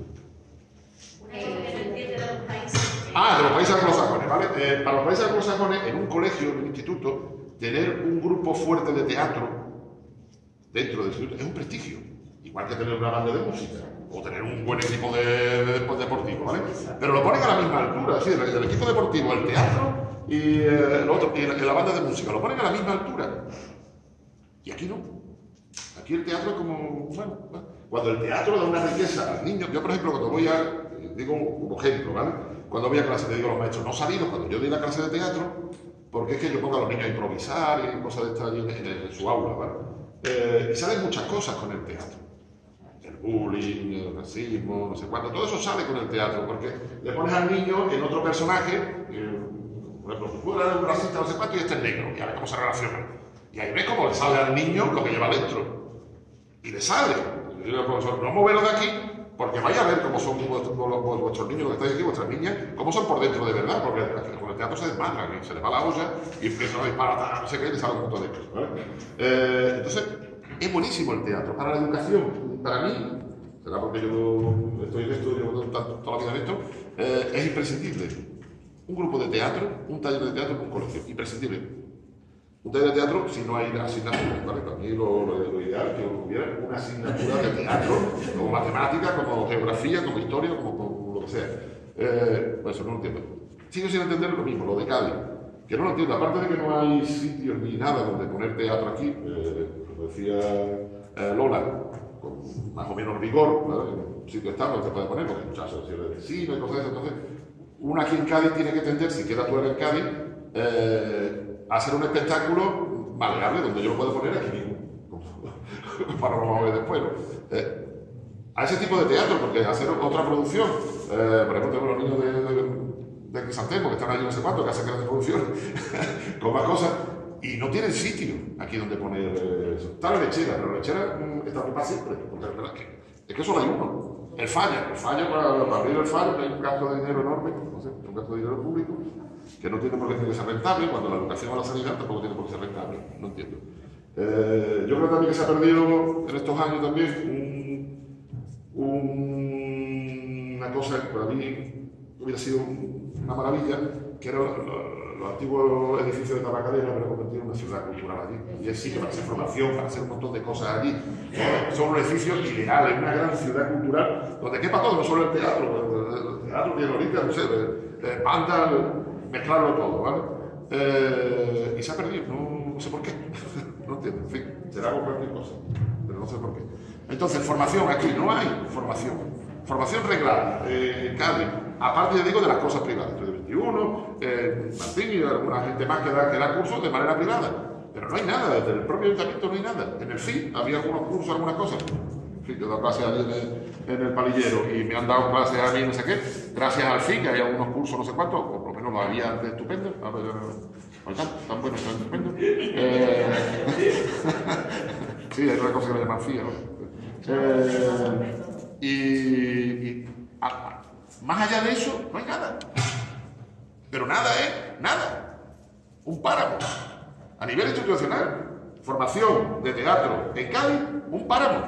Ah, de los países anglosajones, ¿vale? Eh, para los países anglosajones, en un colegio, en un instituto, tener un grupo fuerte de teatro dentro del instituto es un prestigio, igual que tener una banda de música o tener un buen equipo de, de, de deportivo, ¿vale? Pero lo ponen a la misma altura, es decir, el, el equipo deportivo, el teatro y, eh, el otro, y la, la banda de música, lo ponen a la misma altura. Y aquí no. Aquí el teatro es como, bueno, cuando el teatro da una riqueza a los niños, yo por ejemplo cuando voy a, digo como ejemplo, ¿vale? Cuando voy a clase, le digo a los maestros, no salido cuando yo doy la clase de teatro, porque es que yo pongo a los niños a improvisar y cosas de estas allí en, en, en su aula, ¿vale? Eh, y salen muchas cosas con el teatro. El bullying, el racismo, no sé cuánto, todo eso sale con el teatro, porque le pones al niño en otro personaje, eh, por ejemplo, tú eres un racista, no sé cuánto, y este es negro, y a ver cómo se relaciona. Y ahí ves cómo le sale al niño lo que lleva dentro. Y le sale. Y le digo al profesor, no moveros de aquí, porque vaya a ver cómo son vuestros, vuestros niños, lo que estáis aquí, vuestras niñas, cómo son por dentro de verdad, porque con el teatro se desmadran, y se les va la olla, y empiezan a disparar, no sé qué, y le sale un montón de cosas, ¿vale? Eh, entonces, es buenísimo el teatro. Para la educación, para mí, será porque yo estoy en esto, llevo toda la vida en esto, eh, es imprescindible. Un grupo de teatro, un taller de teatro, un colegio, imprescindible. Un taller de teatro si no hay asignaturas, ¿vale? Para mí lo, lo, lo ideal es que hubiera una asignatura de teatro, como matemática, como geografía, como historia, como, como lo que sea. Eh, pues eso no lo entiendo. Sigo sin entender lo mismo, lo de Cádiz, que no lo entiendo. Aparte de que no hay sitios ni nada donde poner teatro aquí, eh, como decía eh, Lola, con más o menos rigor, ¿vale? En un sitio estable se puede poner, porque hay muchas asociaciones de cine y cosas de esas. Entonces, uno aquí en Cádiz tiene que tender, si queda tú en Cádiz, eh, hacer un espectáculo maleable donde yo lo puedo poner aquí mismo, para lo vamos a ver después, ¿no? Eh, a ese tipo de teatro, porque hacer otra producción, eh, por ejemplo, tengo los niños de, de, de Crisantemo, que están allí no sé cuánto, que hacen grandes producciones, con más cosas, y no tienen sitio aquí donde poner eh, eso. Está la lechera, pero la lechera mm, está ocupada siempre, porque la verdad es que, es que solo hay uno. El falla, el falla para, para abrir el fallo, que hay un gasto de dinero enorme, no sé, un gasto de dinero público, que no tiene por qué tener que ser rentable, cuando la educación a la sanidad tampoco tiene por qué ser rentable, no entiendo. Eh, yo creo también que se ha perdido en estos años también un, un, una cosa que para mí hubiera sido una maravilla, que era los, los antiguos edificios de Tabacalera, pero convertido en una ciudad cultural allí. Y es sí que para hacer formación, para hacer un montón de cosas allí. Son unos edificios ideales, una gran ciudad cultural, donde quepa todo, no solo el teatro, el teatro tiene ahorita, no sé, eh, banda, mezclarlo todo, ¿vale? Eh, y se ha perdido, no, no sé por qué, no entiendo, en fin, será por cualquier cosa, pero no sé por qué. Entonces, formación aquí, no hay formación, formación reglada, eh, Cádiz, aparte, digo, de las cosas privadas, de veintiuno, eh, Martín y alguna gente más que da, que da cursos de manera privada, pero no hay nada, desde el propio ayuntamiento no hay nada. En el F I había algunos cursos, algunas cosas. En fin, yo he dado clases allí en el, en el palillero y me han dado clases a mí no sé qué, gracias al F I, que hay algunos cursos no sé cuántos, o por lo menos lo había antes estupendos, a ver, tan, tan buenos, tan estupendos. Eh, sí, hay una cosa que me llaman F I, ¿no? Eh, y, y a, a, más allá de eso, no hay nada. Pero nada, ¿eh? Nada. Un páramo. A nivel institucional, formación de teatro en Cádiz, un páramo.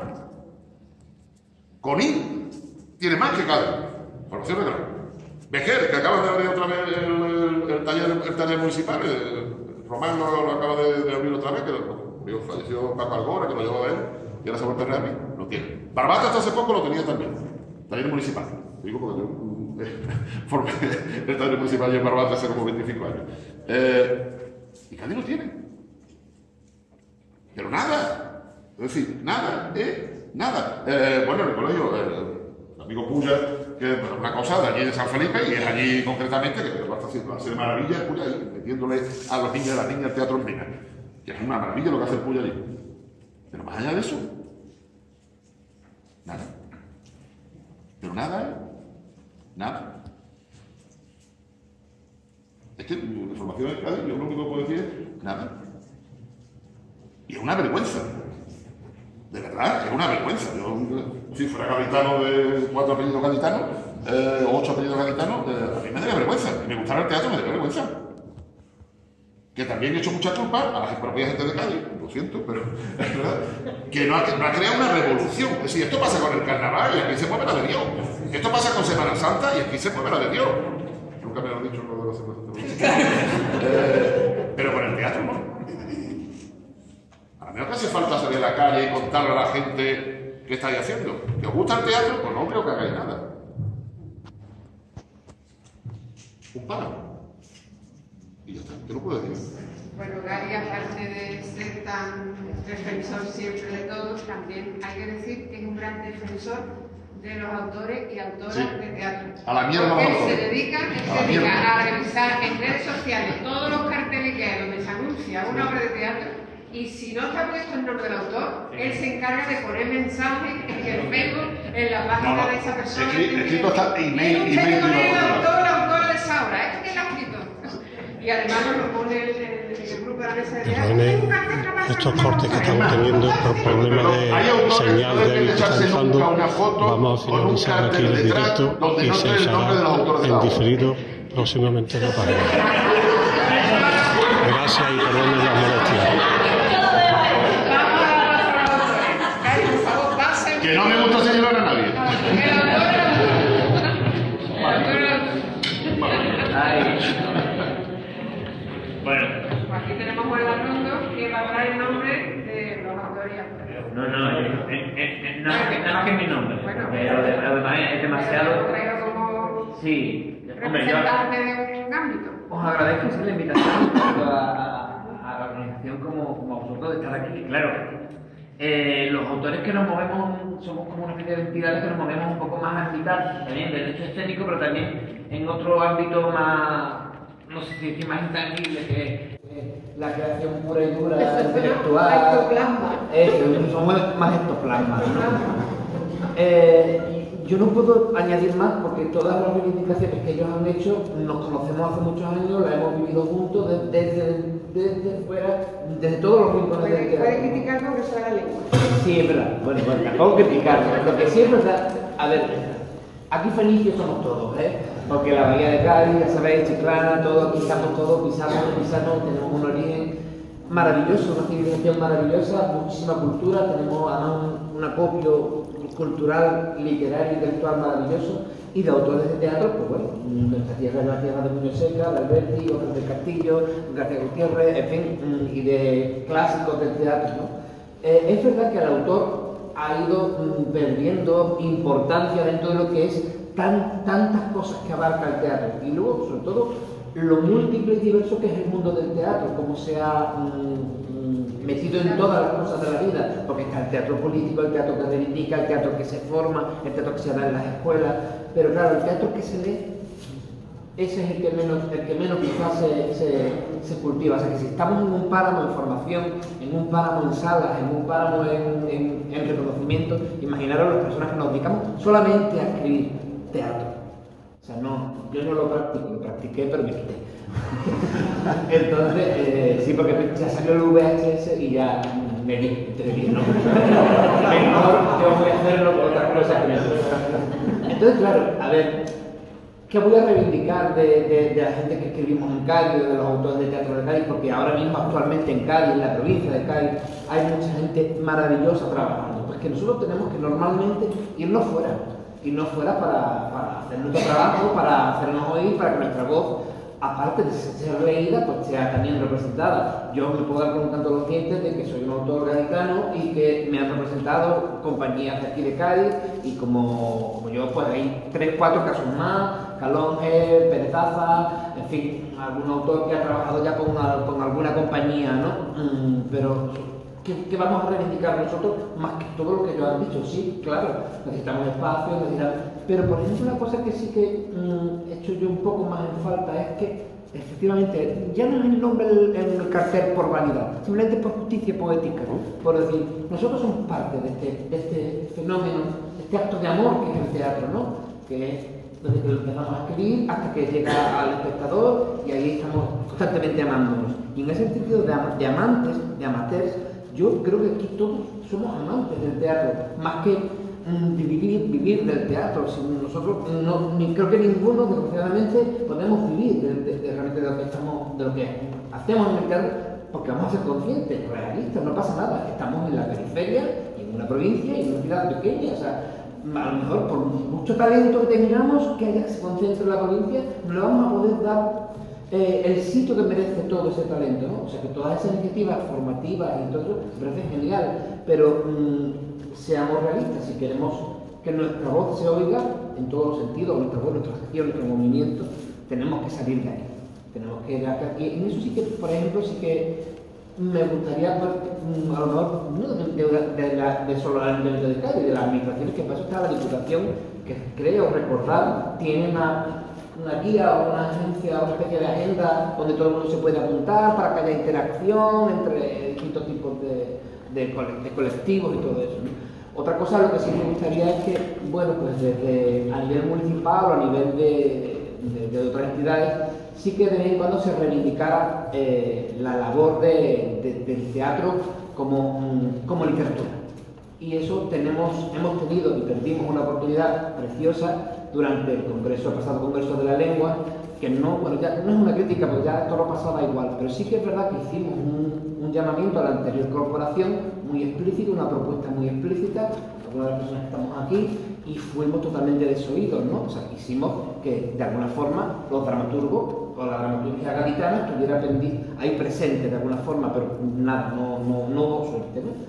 Conín tiene más que Cádiz. Formación de teatro. Vejer, que acaba de abrir otra vez el, el, el, taller, el taller municipal, el, Román lo, lo acaba de, de abrir otra vez, que lo, falleció Paco Algora, que lo llevaba él, y ahora se vuelve a reabrir, lo tiene. Barbata hasta hace poco lo tenía también, taller municipal. Digo porque yo eh, formé el taller municipal y en Barbata hace como veinticinco años. Eh, y Cádiz lo tiene. Pero nada. Es decir, nada, ¿eh? Nada. Eh, bueno, en el colegio, eh, el amigo Puya, que es una cosa de allí de San Felipe, y es allí concretamente, que lo está haciendo, hace maravilla, Puya, ahí, metiéndole a los niños y a las niñas el teatro en Mina. Que es una maravilla lo que hace el Puya allí. Pero más allá de eso, nada. Pero nada, ¿eh? Nada. Es que de formación en Cádiz, yo lo único que puedo decir es nada. Y es una vergüenza. De verdad, es una vergüenza. Yo, si fuera gaditano de cuatro apellidos gaditanos, eh, o ocho apellidos gaditanos, eh, a mí me daría vergüenza. Y me gustara el teatro, me daría vergüenza. Que también he hecho mucha culpa a la propia gente de Cádiz, lo siento, pero es verdad, que no ha, no ha creado una revolución. Es decir, esto pasa con el carnaval y aquí se mueve la de Dios. Esto pasa con Semana Santa y aquí se mueve la de Dios. Nunca me lo han dicho lo de la Semana Santa. eh, pero con el teatro no. A lo mejor que hace falta salir a la calle y contarle a la gente qué estáis haciendo. ¿Que os gusta el teatro? Pues no creo que hagáis nada. Un páramo. Y ya está, ¿qué lo puedo decir? Bueno, Gary, aparte de ser tan defensor siempre de todos, también hay que decir que es un gran defensor de los autores y autoras sí. de teatro. A la mierda Porque los él autores. se dedica, él a, se dedica a revisar en redes sociales todos los carteles que hay donde se anuncia una obra de teatro, y si no está puesto el nombre del autor, él se encarga de poner mensajes en el Facebook, en la página no, no. de esa persona. Escrito, escrito está email, email, email email de el la autor, la autora de esa obra. ¿Esto quién lo ha escrito? Y además nos lo pone el, el, el grupo de la mesa de teatro. Estos cortes que estamos teniendo por problemas de señal de que está usando, vamos a finalizar aquí el directo y se hará en diferido próximamente la página. Gracias y perdón las molestias. Que no me gusta señalar a nadie. Bueno. Aquí tenemos Juan Larrondo, que va a dar el nombre de los autores y autores. No, no, es, es, es, es nada, nada más que mi nombre. Bueno, pero además es demasiado. Como sí, hombre, yo representante de un ámbito. Os agradezco la invitación a, a la organización como, como a vosotros de estar aquí. Claro, eh, los autores que nos movemos somos como una especie de entidades que nos movemos un poco más a mitad, también del hecho escénico, pero también en otro ámbito más, no sé si decir más intangible, que que la creación pura y dura, intelectual. Ectoplasma. Eso, somos más ectoplasmas, ¿no? Eh, yo no puedo añadir más porque todas las reivindicaciones que ellos han hecho nos conocemos hace muchos años, las hemos vivido juntos desde, desde, desde fuera, desde todos los rincones del teatro. Puede criticar porque se la lengua. Sí, es verdad. Bueno, bueno, tampoco criticar. Lo que sí es verdad, a ver, aquí fenicios somos todos, ¿eh? Porque la Bahía de Cádiz, ya sabéis, Chiclana, todos, aquí estamos todos, pisamos, pisamos, tenemos un origen maravilloso, una civilización maravillosa, muchísima cultura, tenemos además un, un acopio cultural, literario, intelectual maravilloso, y de autores de teatro, pues bueno, nuestra tierra es la tierra de Muñoz Seca, de Alberti, Ojos del Castillo, García Gutiérrez, en fin, y de clásicos del teatro, ¿no? Eh, es verdad que el autor ha ido mm, perdiendo importancia dentro de lo que es tan, tantas cosas que abarca el teatro, y luego, sobre todo, lo múltiple y diverso que es el mundo del teatro, cómo se ha mm, metido en todas las cosas de la vida, porque está el teatro político, el teatro que reivindica, el teatro que se forma, el teatro que se da en las escuelas, pero claro, el teatro que se lee, ese es el que menos, el que menos quizás se, se, se cultiva. O sea que si estamos en un páramo en formación, en un páramo en salas, en un páramo en, en, en reconocimiento, imaginaros las personas que nos dedicamos solamente a escribir teatro. O sea, no, yo no lo practico, lo practiqué pero me quité. Entonces, eh, sí, porque ya salió el V H S y ya me di, entre bien, ¿no? Mejor yo voy a hacerlo con otras cosas que me... Entonces, claro, a ver, ¿qué voy a reivindicar de, de, de la gente que escribimos en Cádiz, de los autores de teatro de Cádiz? Porque ahora mismo, actualmente en Cádiz, en la provincia de Cádiz, hay mucha gente maravillosa trabajando. Pues que nosotros tenemos que normalmente irnos fuera. irnos fuera para, para hacer nuestro trabajo, para hacernos oír, para que nuestra voz, aparte de ser leída, pues sea también representada. Yo me puedo dar con un canto a los dientes de que soy un autor gaditano y que me han representado compañías de aquí de Cádiz, y como, como yo, pues hay tres, cuatro casos más, Calonge, Perezaza, en fin, algún autor que ha trabajado ya con, una, con alguna compañía, ¿no? Mm, pero... ¿Qué, ¿Qué vamos a reivindicar nosotros más que todo lo que ellos han dicho? Sí, claro, necesitamos espacio, necesitamos... Pero, por ejemplo, una cosa que sí que mm, he hecho yo un poco más en falta es que, efectivamente, ya no es el nombre en el, el cartel por vanidad, simplemente por justicia poética, ¿no? Por decir, nosotros somos parte de este, de este fenómeno, de este acto de amor que es el teatro, ¿no? Que es desde que lo empezamos a escribir hasta que llega al espectador, y ahí estamos constantemente amándonos. Y en ese sentido de, am de amantes, de amateurs, yo creo que aquí todos somos amantes del teatro, más que mm, vivir, vivir del teatro. Si nosotros, no, ni, creo que ninguno, desgraciadamente, podemos vivir de, de, de, realmente de lo que estamos, de lo que hacemos en el teatro, porque vamos a ser conscientes, realistas, no pasa nada. Estamos en la periferia, en una provincia, y en una ciudad pequeña. O sea, a lo mejor por mucho talento que tengamos, que haya que se concentre en la provincia, no le vamos a poder dar Eh, el sitio que merece todo ese talento, ¿no? O sea, que todas esas iniciativas formativas y todo eso me parece genial, pero mmm, seamos realistas. Si queremos que nuestra voz se oiga en todos los sentidos, nuestra voz, nuestra acción, nuestro movimiento, tenemos que salir de ahí. Tenemos que ir acá. Y en eso sí que, por ejemplo, sí que me gustaría, pues, a lo mejor, no de, de, de, la, de solo el Ayuntamiento de Cádiz, de las administraciones, que para eso está la Diputación, que creo recordar, tiene una... una guía o una agencia, una especie de agenda donde todo el mundo se puede apuntar para que haya interacción entre distintos tipos de, de, de colectivos y todo eso, ¿no? Otra cosa, lo que sí me gustaría es que, bueno, pues desde a nivel municipal o a nivel de, de, de otras entidades, sí que de vez en cuando se reivindicara eh, la labor de, de, del teatro como, como literatura. Y eso tenemos, hemos tenido y perdimos una oportunidad preciosa durante el congreso, el pasado Congreso de la Lengua, que no, bueno, ya no es una crítica, porque ya todo lo pasado da igual, pero sí que es verdad que hicimos un, un llamamiento a la anterior corporación muy explícito, una propuesta muy explícita, algunas de las personas que estamos aquí, y fuimos totalmente desoídos, ¿no? O sea, quisimos que, de alguna forma, los dramaturgos o la dramaturgia gaditana estuviera ahí presente de alguna forma, pero nada, no, no, no hubo suerte, ¿no?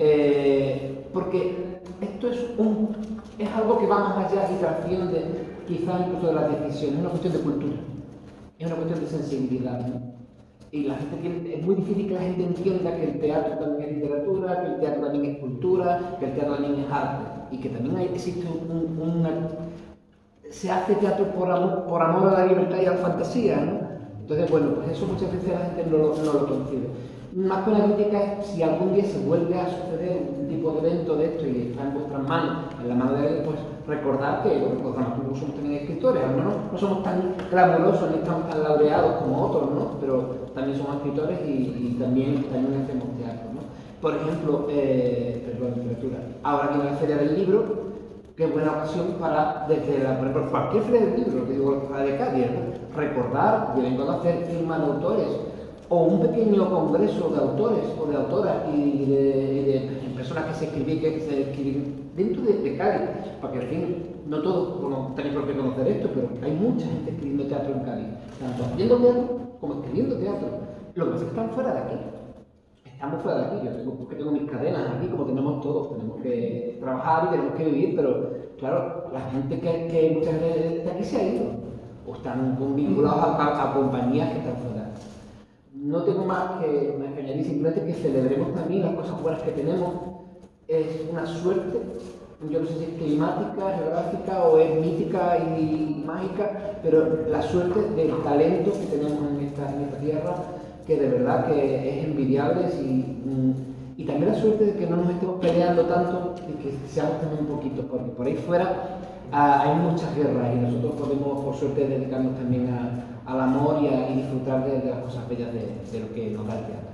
Eh, porque esto es, un, es algo que va más allá y trasciende quizás incluso de las decisiones, es una cuestión de cultura, es una cuestión de sensibilidad, ¿no? Y la gente tiene, es muy difícil que la gente entienda que el teatro también es literatura, que el teatro también es cultura, que el teatro también es arte, y que también hay, existe un, una... se hace teatro por amor, por amor a la libertad y a la fantasía, ¿no? Entonces, bueno, pues eso muchas veces la gente no lo, no lo concibe. Más que una crítica es si algún día se vuelve a suceder un tipo de evento de esto y está en vuestras manos, en la mano de él, pues recordar que bueno, los dramaturgos somos también escritores, al menos no somos tan glamurosos ni tan, tan laureados como otros, ¿no? Pero también somos escritores y, y también, también hacemos teatro, ¿no? Por ejemplo, eh, perdón, literatura. Ahora viene la Feria del Libro, que es buena ocasión para, desde la, por ejemplo, cualquier Feria del Libro, que digo la de Cádiz, ¿no? Recordar, de vez en cuando hacer firma de autores, o un pequeño congreso de autores o de autoras y de, y de personas que se escriben, que se escriben dentro de, de Cádiz, para que al fin, no todos bueno, tenéis por qué conocer esto, pero hay mucha gente escribiendo teatro en Cádiz, tanto haciendo teatro como escribiendo teatro. Lo que pasa es que están fuera de aquí, estamos fuera de aquí, yo tengo, porque tengo mis cadenas aquí, como tenemos todos, tenemos que trabajar y tenemos que vivir, pero claro, la gente que, que muchas veces de aquí se ha ido, o están vinculados a, a, a compañías que están fuera. No tengo más que, más que añadir, simplemente que celebremos también las cosas buenas que tenemos. Es una suerte, yo no sé si es climática, geográfica o es mítica y, y mágica, pero la suerte del talento que tenemos en esta, en esta tierra, que de verdad que es envidiable y, y también la suerte de que no nos estemos peleando tanto y que seamos también un poquito, porque por ahí fuera ah, hay muchas guerras y nosotros podemos por suerte dedicarnos también a al amor y a y disfrutar de, de las cosas bellas de, de lo que nos da el teatro.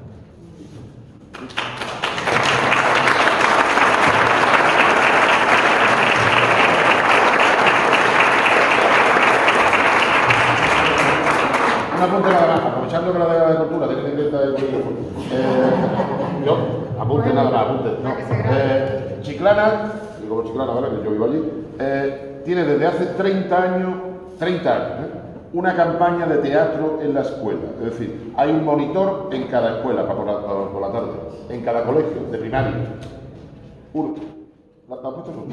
Una apunte nada más, aprovechando que la de la cultura tiene directa de político. Eh, yo, apunte nada más, apunte. No. Eh, Chiclana, digo Chiclana, ¿vale? Que yo vivo allí, eh, tiene desde hace treinta años, treinta años, ¿eh? una campaña de teatro en la escuela. Es decir, hay un monitor en cada escuela para por, la, para por la tarde, en cada colegio de primaria. Uno. ¿La, la has puesto tú?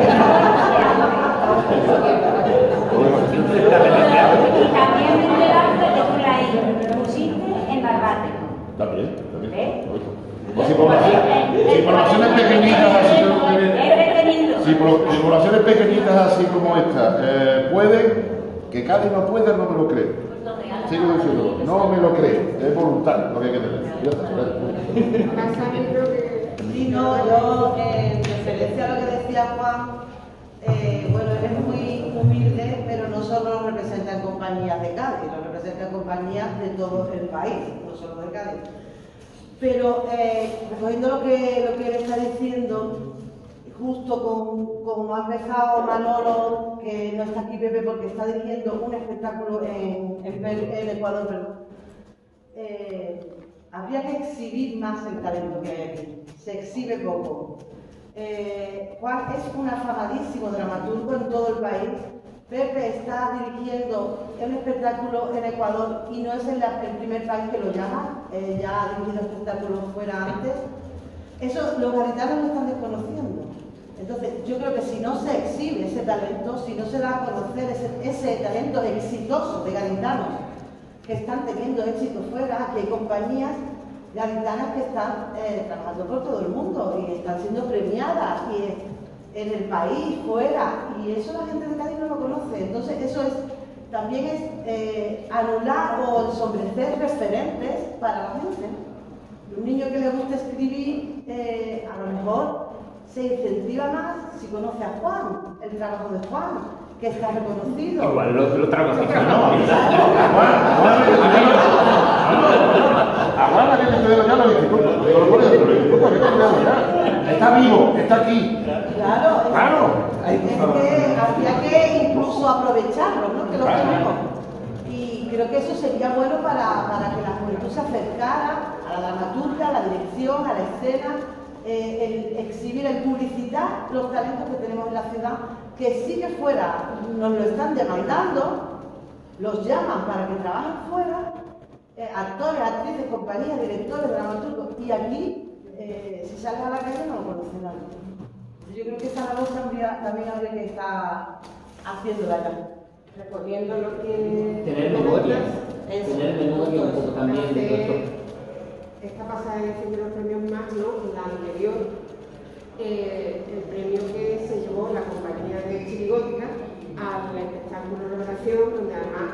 También me enteraste de que tú la pusiste en Barbate. También, también. ¿Eh? Pues si poblaciones, si poblaciones pequeñitas así como, si, si poblaciones pequeñitas así como esta eh, pueden, que Cádiz no pueda, no me lo creo. Sigo diciendo, no me lo creo, es voluntario lo que hay que tener. Ya está, sí, no, yo eh, en referencia a lo que decía Juan, eh, bueno, él es muy humilde, pero no solo representan compañías de Cádiz, lo representan compañías de todo el país, no solo de Cádiz. Pero eh, recogiendo lo que, lo que él está diciendo, justo con, como ha empezado Manolo, que no está aquí Pepe porque está dirigiendo un espectáculo en, en, en Ecuador, perdón, eh, habría que exhibir más el talento que hay aquí. Se exhibe poco. Eh, Juan es un afamadísimo dramaturgo en todo el país. Pepe está dirigiendo un espectáculo en Ecuador y no es el, el primer país que lo llama, eh, ya ha dirigido espectáculos fuera antes. Eso los gaditanos lo están desconociendo. Entonces, yo creo que si no se exhibe ese talento, si no se da a conocer ese, ese talento exitoso de gaditanos que están teniendo éxito fuera, aquí hay compañías gaditanas que están eh, trabajando por todo el mundo y están siendo premiadas y en el país, fuera, y eso la gente de Cádiz no lo conoce. Entonces, eso es también es eh, anular o ensombrecer referentes para la gente. Un niño que le gusta escribir, eh, a lo mejor se incentiva más si conoce a Juan, el trabajo de Juan, que está reconocido. Igual lo, lo trabajo. A Juan aquí te digo ya los institutos, digo, lo pones en los institutos, que te digo ya. Está vivo, está aquí. Claro, claro. Es que habría que incluso aprovecharlo, ¿no? Que lo tenemos. Y creo que eso sería bueno para, para que la juventud se acercara a la dramaturgia, a la dirección, a la escena. Eh, el exhibir, el publicitar los talentos que tenemos en la ciudad, que sí que fuera nos lo están demandando, los llaman para que trabajen fuera, eh, actores, actrices, compañías, directores, dramaturgos, y aquí, eh, si sale a la calle, no lo conoce nadie. Yo creo que esa labor también, también habría que estar haciéndola ya. Recogiendo lo que... Tener memoria, tener memoria un poco también de todo. Esta pasada edición de los premios Magno, la anterior, eh, el premio que se llevó la compañía de Chirigótica al espectáculo Revelación, donde además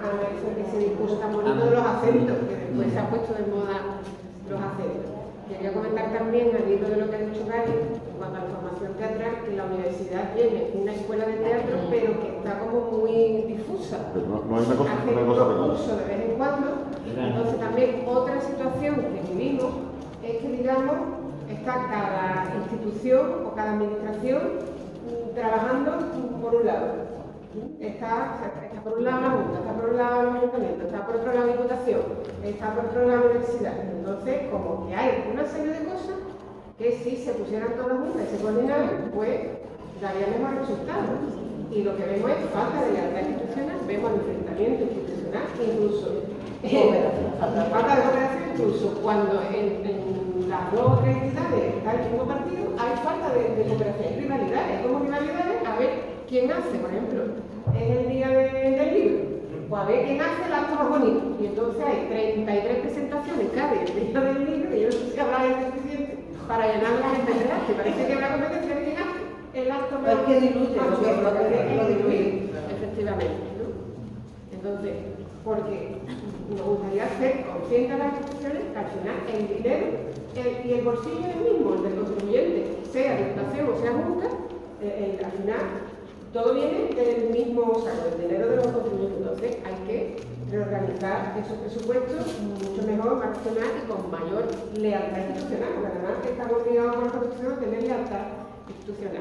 a eso que se dispuso tan bonito de los acentos, que después se ha puesto de moda los acentos. Quería comentar también, al hilo de lo que ha dicho Gary, en cuanto a la formación teatral, que la universidad tiene una escuela de teatro, pero que está como muy difusa. Pero no, no hay una cosa, Hace una cosa un curso de vez en cuando. Entonces también otra situación que vivimos es que, digamos, está cada institución o cada administración trabajando por un lado. Está, está por un lado la Junta, está por un lado el Ayuntamiento, está por otro lado la Diputación, está por otro lado la Universidad. Entonces, como que hay una serie de cosas que si se pusieran todas juntas y se coordinaran, pues daría mejores resultados. Y lo que vemos es falta de lealtad institucional, vemos enfrentamiento institucional, incluso eh, falta de cooperación, incluso cuando en, en las dos o tres entidades está el mismo partido, hay falta de, de cooperación, hay rivalidades, como rivalidades, a ver quién hace, por ejemplo, es el día de, del libro, pues a ver quién hace el acto más bonito. Y entonces hay treinta y tres presentaciones cada día del día del libro, y yo no sé si habrá el suficiente para llenar la gente de arte. Parece que habrá competencia de quién hace el acto más bonito. Es que diluye, lo que que lo diluye. Efectivamente, ¿no? Entonces, porque nos gustaría ser conscientes de las instituciones que al final el dinero el, y el bolsillo es el mismo, el del contribuyente, sea diputación o sea junta, el, el, al final todo viene del mismo saco, del dinero de los contribuyentes. Entonces hay que reorganizar esos presupuestos mucho mejor, más racional y con mayor lealtad institucional, porque además estamos obligados por la Constitución a tener lealtad institucional.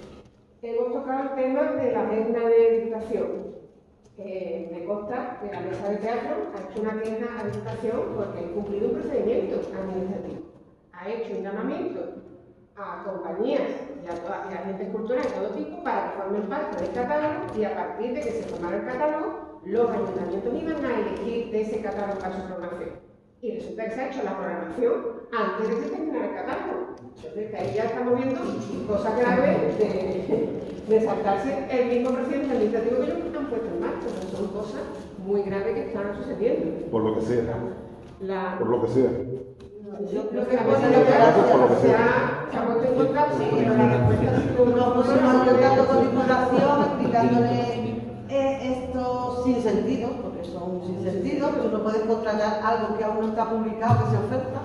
Hemos tocado el tema de la regla de diputación. Eh, me consta que la mesa de teatro ha hecho una queja a Diputación porque ha incumplido un procedimiento administrativo. Ha hecho un llamamiento a compañías y a, y a agentes culturales de todo tipo para que formen parte del catálogo, y a partir de que se formara el catálogo, los ayuntamientos iban a elegir de ese catálogo para su programación. Y resulta que se ha hecho la programación antes de que se terminara el catálogo. Entonces, ahí ya estamos viendo cosas graves de, de saltarse el mismo procedimiento administrativo que ellos han puesto en marcha. Pero son cosas muy graves que están sucediendo. Por lo que sea. La, por lo que sea. Yo creo que la mesa de teatro se ha, se ha puesto en contacto, sí, pero la respuesta ha sido nos pusimos en contacto con Diputación explicándole eh, estos sinsentidos, porque son sinsentidos, tú no puedes contratar algo que aún no está publicado, que se oferta.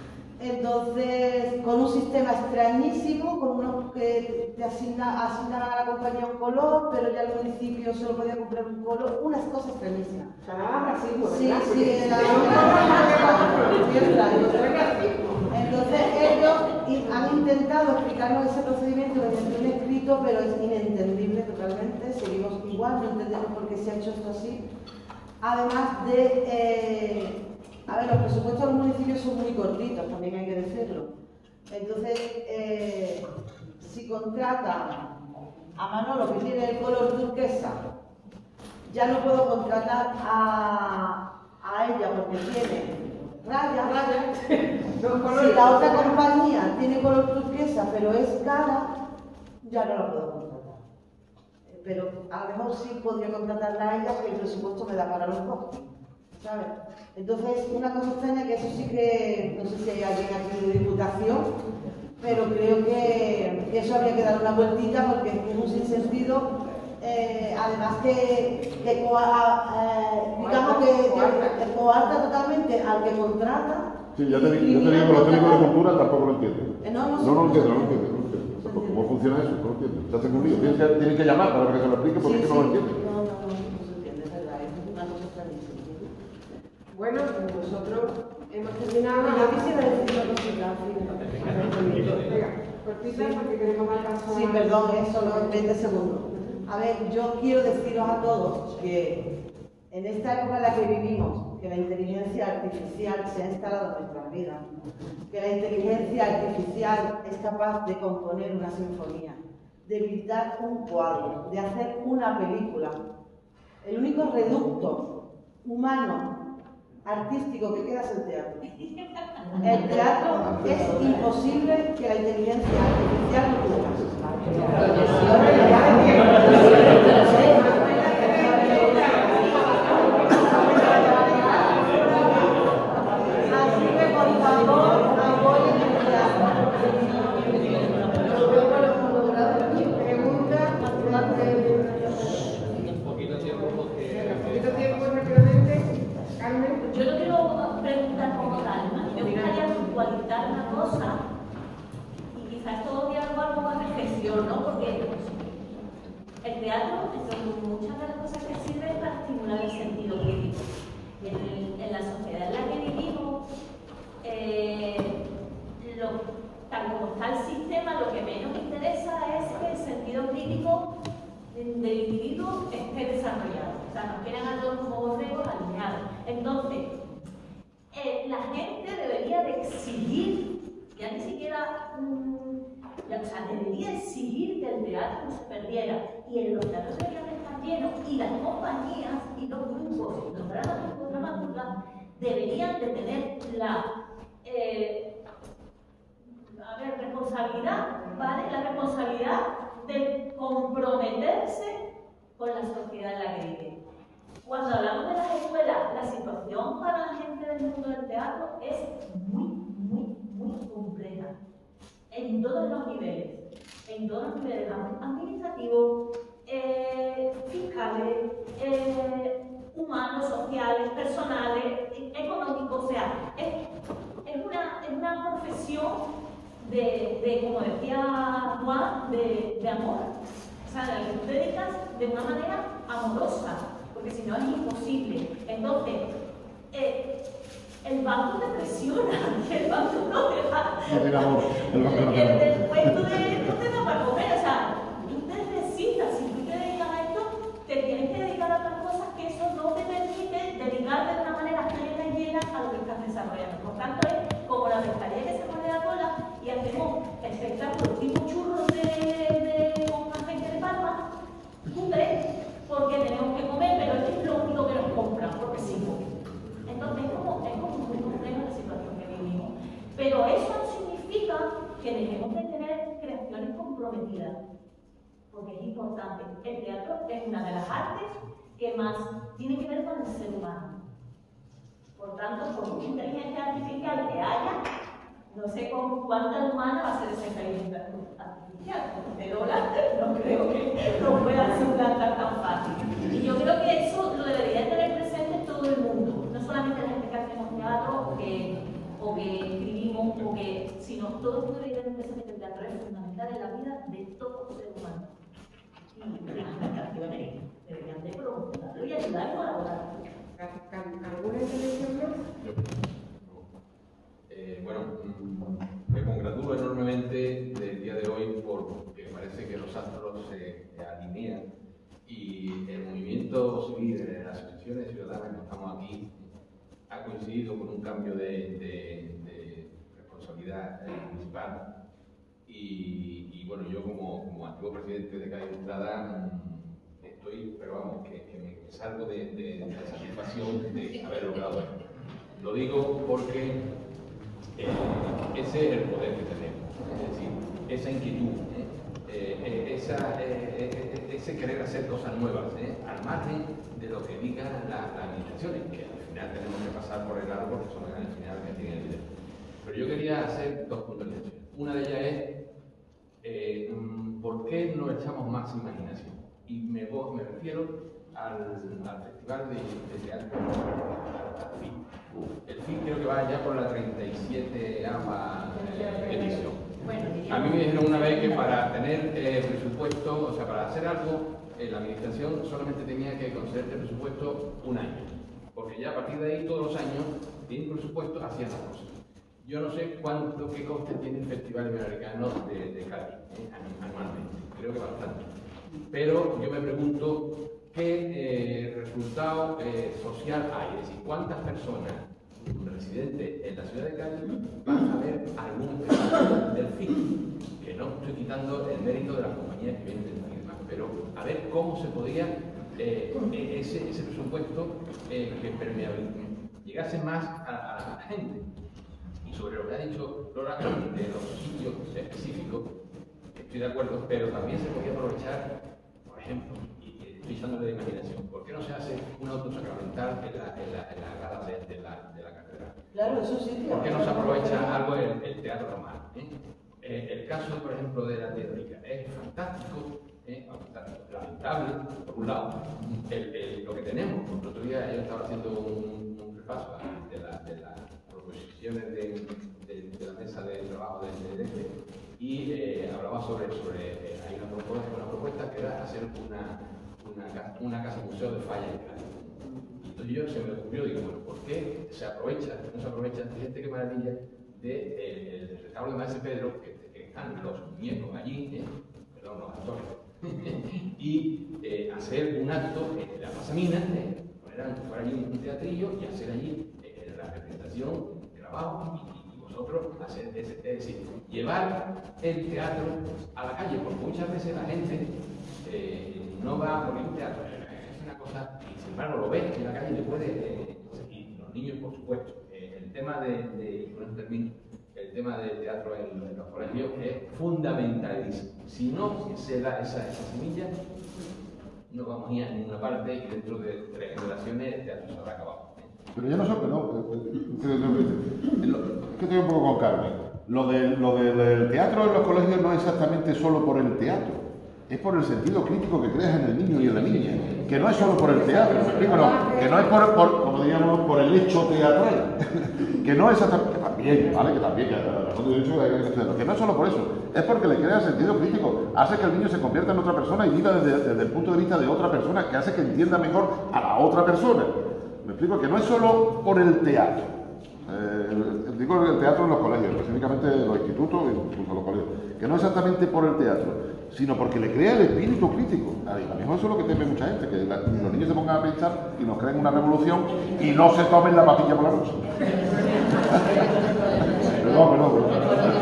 Entonces, con un sistema extrañísimo, con unos que te asigna, asignaban a la compañía un color, pero ya el municipio solo podía comprar un color, unas cosas extrañísimas. O sea, nada racismo, ¿verdad? Sí, sí, era entonces ellos han intentado explicarnos ese procedimiento mediante un escrito, pero es inentendible totalmente, seguimos igual, no entendemos por qué se ha hecho esto así. Además de... Eh, A ver, los presupuestos de los municipios son muy cortitos, también hay que decirlo. Entonces, eh, si contrata a Manolo, que tiene el color turquesa, ya no puedo contratar a, a ella porque tiene rayas, rayas. Si la otra compañía tiene color turquesa, pero es cara, ya no la puedo contratar. Pero a lo mejor sí podría contratarla a ella porque el presupuesto me da para los dos, ¿sabes? Entonces, una cosa extraña que eso sí que, no sé si hay alguien aquí de Diputación, pero creo que, que eso habría que dar una vueltita porque es un sinsentido, eh, además que, que coa, eh, digamos que, que, que coarta totalmente al que contrata. Sí, ya te, yo te digo que los técnicos de cultura tampoco lo entienden. Eh, no, no, no, no lo entiendo, no lo entiendo. No entiendo. ¿Cómo funciona eso? No lo entiendo. Se hacen un lío. Tienen que, tienen que llamar para que se lo explique porque sí, es que no lo entienden. No, no, no, no se entiende, es verdad, es una cosa extrañísima. Bueno, pues nosotros hemos terminado. Yo quisiera decir una cosita. Venga, cortita porque queremos dar paso. Sí, perdón, es solo veinte segundos. A ver, yo quiero deciros a todos que en esta época en la que vivimos, que la inteligencia artificial se ha instalado en nuestras vidas, que la inteligencia artificial es capaz de componer una sinfonía, de pintar un cuadro, de hacer una película. El único reducto humano artístico que queda es el teatro. El teatro es imposible que la inteligencia artificial lo pueda. Así que por favor apoyen el teatro. Pregunta, un poquito tiempo porque... puntualizar una cosa, y quizás todo tiene algo más de gestión, ¿no? Porque el teatro, entre muchas de las cosas que sirve, es para estimular el sentido crítico. En, en la sociedad en la que vivimos, eh, lo, tal como está el sistema, lo que menos interesa es que el sentido crítico del individuo esté desarrollado. O sea, nos quieren a todos como borregos alineados. Entonces, eh, la gente debería de exigir, ya ni siquiera, um, ya, o sea, debería exigir que el teatro no se perdiera. Y en los teatros deberían de estar llenos, y las compañías y los grupos, los dramaturgos, dramaturgas, deberían de tener la eh, a ver, responsabilidad, ¿vale? La responsabilidad de comprometerse con la sociedad en la que vive. Cuando hablamos de las escuelas, la situación para la gente del mundo del teatro es muy, muy, muy compleja. En todos los niveles. En todos los niveles administrativos, eh, fiscales, eh, humanos, sociales, personales, económicos. O sea, es, es, una, es una profesión de, de, como decía Juan, de, de amor. O sea, la que tú te dedicas de una manera amorosa, porque si no es imposible. Entonces, eh, el banco te presiona, el banco no te da. No tiene amor, el banco no tiene amor. El descuento de no te da para comer, o sea, tú te necesitas, si tú te dedicas a esto, te tienes que dedicar a otras cosas que eso no te permite dedicarte de una manera plena y llena a lo que estás desarrollando. Por tanto, es como la pescaría que se pone la cola y hacemos espectáculos tipo churros de, de, con aceite de palma, cutre, porque tenemos que comer, pero es lo único que nos compran, porque sí. Entonces es como, es como muy compleja la situación que vivimos. Pero eso no significa que dejemos de tener creaciones comprometidas, porque es importante. El teatro es una de las artes que más tiene que ver con el ser humano. Por tanto, por mucha inteligencia artificial que haya, no sé con cuánta humana va a ser esa inteligencia artificial, pero no creo que lo pueda suplantar tan fácil. Y yo creo que eso lo debería tener presente todo el mundo, no solamente la gente que hacemos teatro o que, o que escribimos, o que, sino todo el mundo debería tener presente que el teatro es fundamental en la vida de todo ser humano. Y las administraciones deberían de promocionarlo y ayudar a colaborar. ¿Alguna intervención más? Eh, bueno, me congratulo enormemente del día de hoy porque me parece que los astros se alinean y el movimiento civil, de las asociaciones ciudadanas que estamos aquí, ha coincidido con un cambio de, de, de responsabilidad municipal y, y bueno, yo como, como antiguo presidente de Cádiz Ilustrada estoy, pero vamos, que, que me salgo de, de, de la satisfacción de haber logrado esto. Lo digo porque eh, ese es el poder que tenemos, es decir, esa inquietud, ¿eh? Eh, eh, esa, eh, eh, ese querer hacer cosas nuevas, ¿eh? Al margen de lo que digan las la administraciones, que al final tenemos que pasar por el árbol, porque son al final que tienen el líder. Pero yo quería hacer dos puntualizaciones. Una de ellas es, eh, ¿por qué no echamos más imaginación? Y me, me refiero al, al Festival de, de Teatro, al F I. El F I creo que va ya por la treinta y siete eh, edición. A mí me dijeron una vez que para tener eh, presupuesto, o sea, para hacer algo, eh, la administración solamente tenía que concederte presupuesto un año. Porque ya a partir de ahí, todos los años, tienen presupuesto, hacían las cosas. Yo no sé cuánto, qué coste tiene el Festival Iberoamericano de, de Cádiz, eh, anualmente. Creo que bastante. Pero yo me pregunto qué eh, resultado eh, social hay, es decir, cuántas personas residentes en la ciudad de Cádiz van a ver algún espectáculo del F I, que no estoy quitando el mérito de las compañías que vienen del F I, pero a ver cómo se podría eh, ese, ese presupuesto eh, que llegase más a, a la gente. Y sobre lo que ha dicho Lola de los sitios específicos, estoy de acuerdo, pero también se podría aprovechar, por ejemplo, y estoy echándole de imaginación, ¿por qué no se hace un auto sacramental en la, en la, en la gala de, de, la, de la catedral? Claro, eso sí. ¿Por qué no se aprovecha algo el, el teatro romano? ¿eh? Eh, el caso, por ejemplo, de la teórica es fantástico, ¿eh? Lamentable, por un lado, el, el, lo que tenemos. El otro día yo estaba haciendo un, un repaso de, la, de las proposiciones de, de, de sobre, sobre eh, hay una propuesta, una propuesta que era hacer una, una, una casa museo de falla en Cádiz. Y entonces yo se me ocurrió, digo, bueno, ¿por qué se aprovecha, no se aprovecha, fíjate qué maravilla, del de, de, retablo de Maese Pedro, que, que están los muñecos allí, eh, perdón, los actores, y eh, hacer un acto en la Pasamina, eh, poner fuera allí un teatrillo y hacer allí eh, la representación grabado y, y vosotros hacer, es, es decir, llevar el teatro a la calle, porque muchas veces la gente eh, no va por un teatro, es una cosa, y sin embargo lo ves en la calle y le puede, eh, y los niños por supuesto. Eh, el tema de, de, y con esto termino, el tema del teatro en, en los colegios es fundamentalísimo. Si no se da esa, esa semilla, no vamos a ir a ninguna parte y dentro de tres generaciones el teatro se habrá acabado. Pero yo no sé, no, es que estoy un poco con Carmen. Lo, de, lo de, del teatro en los colegios no es exactamente solo por el teatro, es por el sentido crítico que creas en el niño y en la niña, que no es solo por el teatro, no, que no es por, por, como diríamos, por el hecho teatral, que no es exactamente, que también, ¿vale? Que también, que, que, que no es solo por eso, es porque le crea sentido crítico, hace que el niño se convierta en otra persona y viva desde, desde el punto de vista de otra persona, que hace que entienda mejor a la otra persona. Me explico, que no es solo por el teatro. Eh, digo el teatro en los colegios, específicamente en los institutos e incluso en los colegios, que no exactamente por el teatro, sino porque le crea el espíritu crítico. A lo mejor eso es lo que teme mucha gente, que la, los niños se pongan a pensar y nos creen una revolución y no se tomen la pastilla por la noche. Perdón, perdón, perdón.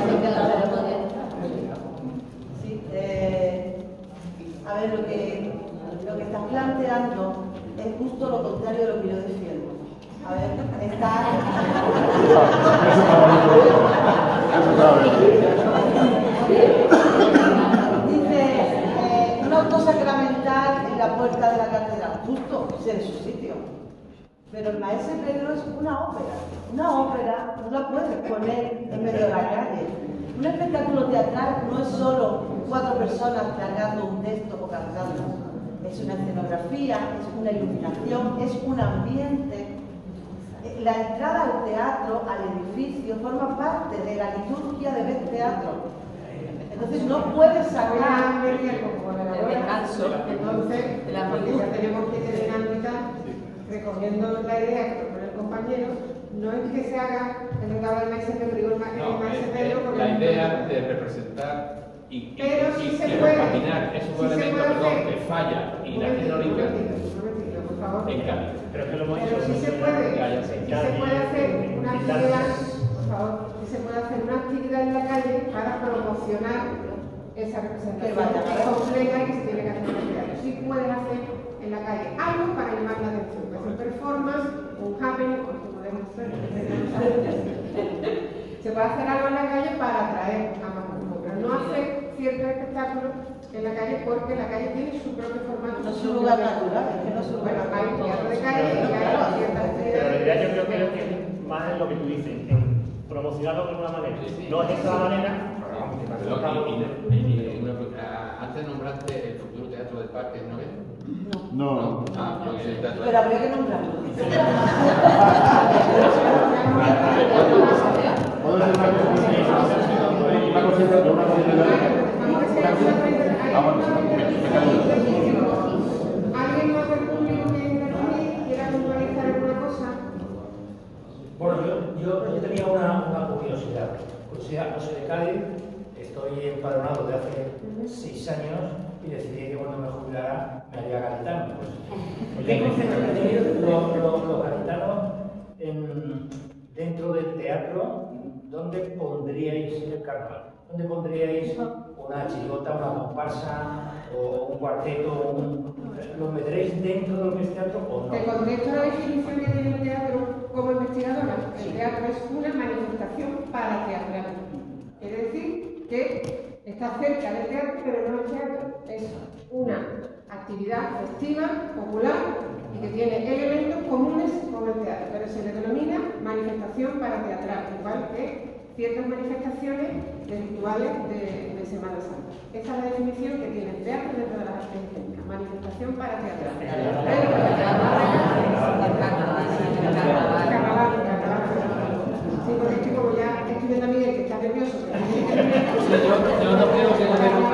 Sí, eh, a ver, lo que, lo que estás planteando es justo lo contrario de lo que yo defiendo. A ver, está... Dice, eh, un auto sacramental en la puerta de la catedral, justo, es en su sitio. Pero el Maese Pedro es una ópera. Una ópera no la puedes poner en medio de la calle. Un espectáculo teatral no es solo cuatro personas cargando un texto o cantando. Es una escenografía, es una iluminación, es un ambiente. La entrada al teatro, al edificio, forma parte de la liturgia de ver teatro. Entonces no puedes sacar... Entonces, porque ya tenemos que terminar, recogiendo la idea que propone el compañero, no es que se haga el regalo del Maese Pedro, digo el Maese Pedro, porque... La idea de representar y, y, pero y, sí y, se y puede, compaginar esos sí elementos, perdón, de falla y la genórica en Cádiz. Pero es que lo hemos Pero sí se puede, sí se puede hacer una actividad, por favor, sí se puede hacer una actividad en la calle para promocionar esa representación completa que se tiene que hacer en el teatro. Sí puedes hacer en la calle algo para llamar la atención, puede ser un performance, un happening, o como podemos hacer. Se puede hacer algo en la calle para atraer a más público, pero no hacer ciertos espectáculos en la calle porque la calle tiene su propio formato. No es un lugar natural, es que no es un lugar natural. Bueno, hay teatro de calle y hay ciertas actividades. Pero la idea yo creo que es más en lo que tú dices, en promocionarlo de alguna manera. No es esa la manera. Antes nombraste el futuro teatro del Parque, ¿no ves? No. No. Ah, pero habría que nombrarlo. ¿Alguien más del público que intervenir quiera puntualizar alguna cosa? Bueno, yo, yo, yo tenía una, una curiosidad. Curiosidad, no soy de Cádiz, estoy empadronado de hace seis años y decidí que cuando me jubilara me haría gaditano. Pues, ¿qué concepto tenéis los, los, los gaditanos en, dentro del teatro? ¿Dónde pondríais el carnaval? ¿Dónde pondríais una chirigota, una comparsa o un cuarteto? Un... ¿Lo meteréis dentro de lo que es teatro o no? Te contesto la definición que tiene el teatro como investigadora. El teatro es una manifestación parateatral. Quiere decir que está cerca del teatro, pero no es teatro. Es una actividad festiva, popular y que tiene elementos comunes con el teatro, pero se le denomina manifestación parateatral, igual que ciertas manifestaciones de rituales de, de Semana Santa. Esa es la definición que tiene el teatro dentro de las artes escénicas, manifestación parateatral. Sí, porque es que como ya estoy viendo a Miguel que está nervioso, yo no creo que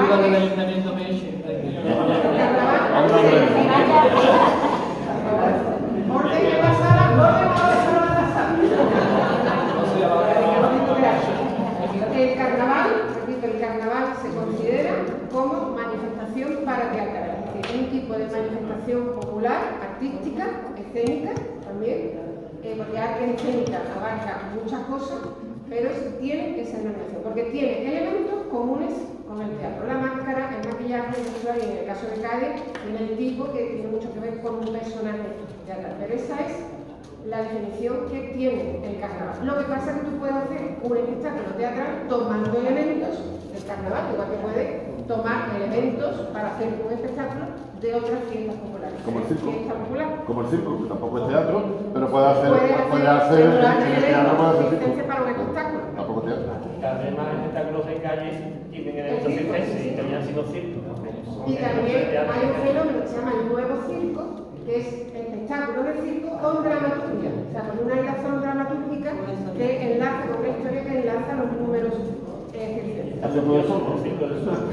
representación popular, artística, escénica también, eh, porque arte escénica abarca muchas cosas, pero tiene esa denominación, porque tiene elementos comunes con el teatro. La máscara, el maquillaje, el vestuario, y en el caso de Cádiz, tiene el tipo que tiene mucho que ver con un personaje teatral. Pero esa es la definición que tiene el carnaval. Lo que pasa es que tú puedes hacer un espectáculo teatral tomando elementos del carnaval, igual que puedes tomar elementos para hacer un espectáculo de otras fiestas populares. Como el circo. Fiesta popular. Como el circo, que tampoco es teatro, pero puede hacer, Puede puede hacer, hacer, puede hacer en el teatro puede hacer circo. existencia para un espectáculo. Tampoco es teatro. Además, espectáculos de calle tienen elementos circenses y terminan siendo circo, ¿no? Y también hay un fenómeno que se llama el nuevo circo, que es espectáculo de circo con dramaturgia, o sea, con una relación dramatúrgica que enlaza con una historia que enlaza los números eh, Hace muy eso, el circo del sol.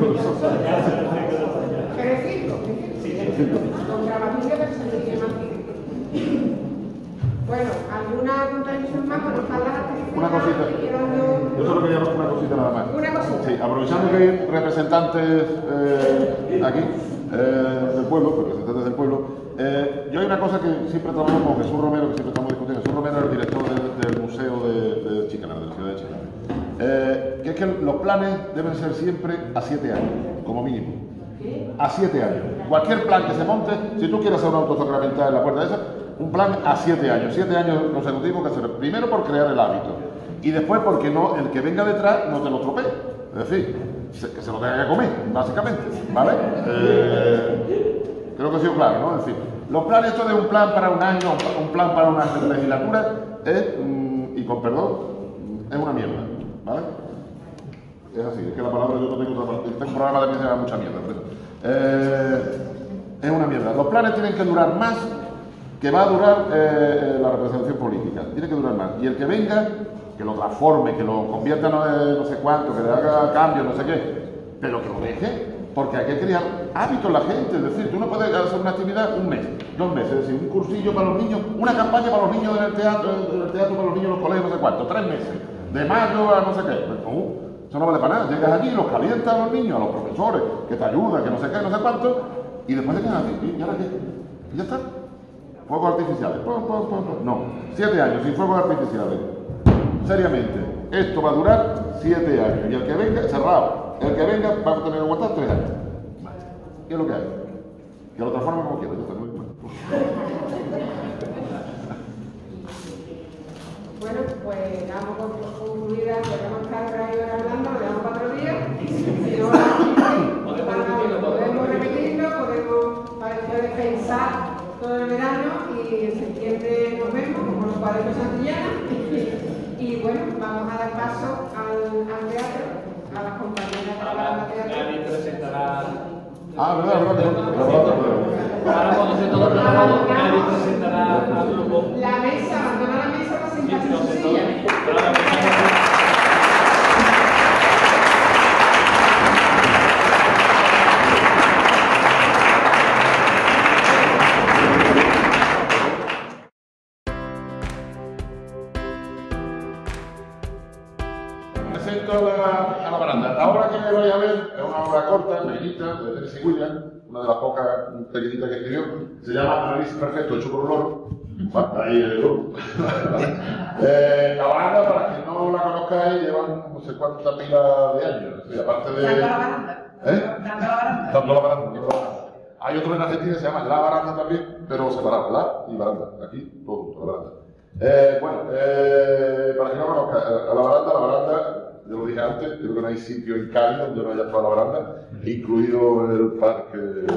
pero es circo, es circo, con dramaturgia que se llama circo. Bueno, ¿alguna puntualización más por los artes? Una cosita. Yo solo quería una cosita nada más. Una cosita. Sí, aprovechando que hay representantes eh, aquí eh, del pueblo, representantes del pueblo, eh, yo hay una cosa que siempre trabajo con Jesús Romero, que siempre estamos discutiendo. Jesús Romero es el director de, del Museo de, de Chicanar, de la ciudad de Chicanar. Eh, que es que los planes deben ser siempre a siete años, como mínimo. A siete años. Cualquier plan que se monte, si tú quieres hacer una autosacramental en la puerta de esa, un plan a siete años, siete años consecutivos que hacer. Primero por crear el hábito y después porque no, el que venga detrás no te lo tropee, es decir, se, que se lo tenga que comer, básicamente, ¿vale? Eh, creo que ha sido claro, ¿no? Es decir, los planes, esto de un plan para un año, un plan para una legislatura, es, mm, y con perdón, es una mierda, ¿vale? Es así, es que la palabra yo no tengo otra palabra, tengo un programa también se llama mucha mierda, pero, eh, es una mierda. Los planes tienen que durar más que va a durar eh, la representación política, tiene que durar más. Y el que venga, que lo transforme, que lo convierta no, eh, no sé cuánto, que le haga cambios, no sé qué, pero que lo deje, porque hay que crear hábitos en la gente. Es decir, tú no puedes hacer una actividad un mes, dos meses, es decir, un cursillo para los niños, una campaña para los niños en el teatro, en el teatro para los niños en los colegios, no sé cuánto, tres meses, de mayo a no sé qué. Pues, uh, eso no vale para nada. Llegas allí, los calientas a los niños, a los profesores, que te ayudan, que no sé qué, no sé cuánto, y después te quedas así, ¿y ahora qué? ¿Y ya está? Fuegos artificiales. Pum, pum, pum, pum. No, siete años sin fuegos artificiales. Seriamente, esto va a durar siete años. Y el que venga, cerrado, el que venga va a tener que aguantar tres años. ¿Qué es lo que hay? Que lo transforme como quiera. Bueno, pues damos por concluida, podemos estar por ahí hablando, le damos cuatro días. Si no, podemos repetirlo, podemos para pensar todo el verano y en septiembre nos vemos como los cuadernos santillanos y bueno, vamos a dar paso al, al teatro, a las compañeras de la teatro. Nadie presentará. Ah, verdad, verdad. Ahora cuando se todo trabajado, nadie presentará al grupo. La mesa, abandona la mesa para sentarse en su silla. A la, a la baranda. La obra que vais a ver es una obra corta, pequeñita, de Tennessee Williams, una de las pocas pequeñitas que escribió. Se llama Análisis Perfecto hecho por un loro. Bueno, ahí el grupo. eh, la baranda, para quien no la conozcáis, llevan no sé cuántas pilas de años. Y aparte de. ¿Dando la baranda? ¿Eh? ¿Dando la baranda? Dando la baranda. Dando la baranda. Hay otro en Argentina que se llama La Baranda también, pero separado, la y baranda. Aquí, todo junto, la baranda. Eh, bueno, eh, para quien no conozca, a la baranda, la baranda. Yo lo dije antes, creo que no hay sitio en Cádiz donde no haya toda la baranda, incluido el parque.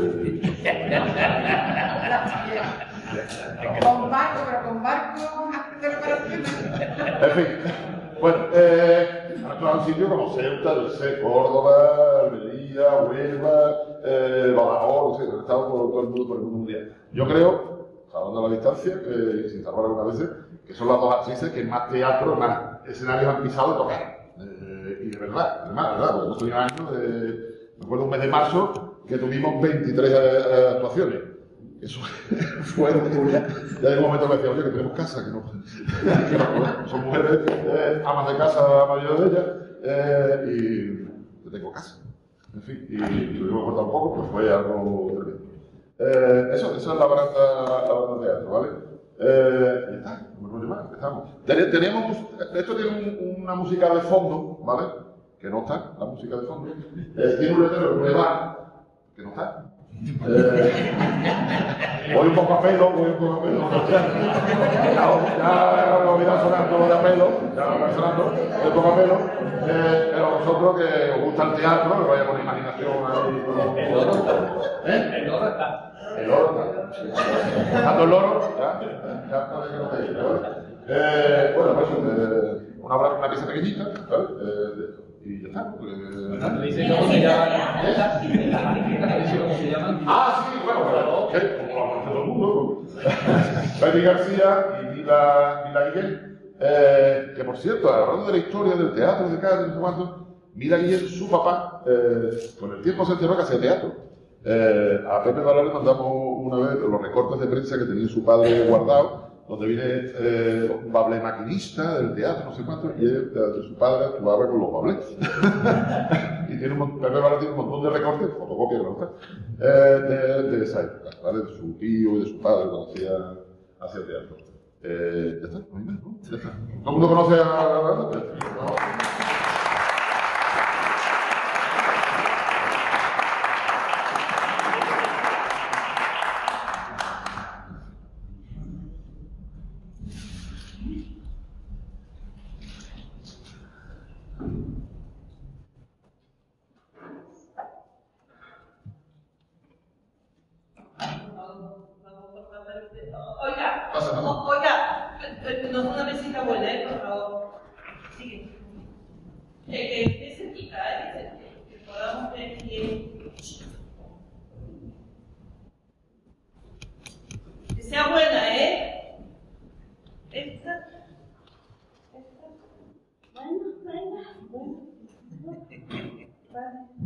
Con barco, pero con barco de reparaciones. En fin, bueno, eh, nosotros a un sitio como Ceuta, no sé, Córdoba, Almería, Huelva, eh, Badajoz, no sé, he estado por todo el mundo, por el mundo mundial. Yo creo, salvando la distancia, eh, sin salvar algunas veces, que son las dos actrices que más teatro, más escenarios han pisado de tocar. Eh, y de verdad, además, de verdad, porque hemos tenido años, de, me acuerdo un mes de marzo, que tuvimos veintitrés eh, actuaciones. Eso fue, ya, ya en un momento me decía, oye, que tenemos casa, que no, que no son mujeres, eh, amas de casa, la mayoría de ellas, eh, y yo tengo casa. En fin, y, y lo hemos cortado un poco, pues fue algo tremendo. Eh, eso, eso es la baranda, la baranda de teatro, ¿vale? Eh, ya está, no me rollo más, empezamos. Teníamos, esto tiene un, una música de fondo, ¿vale? Que no está, la música de fondo. Eh, tiene un letrero que pone bar, que no está. Eh, voy un poco a pelo, voy un poco a pelo. Ya, ya me olvidado sonando lo de a pelo, ya me va sonando, de poco a pelo. Eh, pero vosotros que os gusta el teatro, que vaya con imaginación ahí. El loro está. ¿Eh? El loro está. El loro está. Dejando el loro, ya, ya no sé qué no te dice, ¿vale? Eh, bueno, pues eh, una, una pieza pequeñita, ¿vale? Eh, y ya está. Eh, ¿Dice cómo se llaman? ¿Dice cómo se llaman? Ah, sí, bueno, pero, ¿qué? Como lo conoce todo el mundo. Betty García y Mila, Mila Guillén. Eh, que por cierto, hablando de la historia del teatro de Cádiz, no sé cuánto, Mila Guillén, su papá, eh, con el tiempo se enteró que hacía teatro. Eh, a Pepe Valar le mandamos una vez los recortes de prensa que tenía su padre guardado, donde viene eh, un bable maquinista del teatro, no sé cuánto, y él, de su padre actuaba con los bables. Y tiene un, Pepe Valar tiene un montón de recortes, fotocopias, ¿no? eh, de, de esa época, ¿vale? De su tío y de su padre cuando hacía, hacía teatro. Eh, ya está, no hay más, ¿no? Ya está. ¿Todo el mundo conoce a la banda? Oiga, o- oiga, no es una mesita buena, ¿eh? Por favor. Sigue. Que, que esté cerquita, ¿eh? Que, que podamos ver quién. Que sea buena, ¿eh? Esta. Esta. Bueno, venga. Bueno. Vale.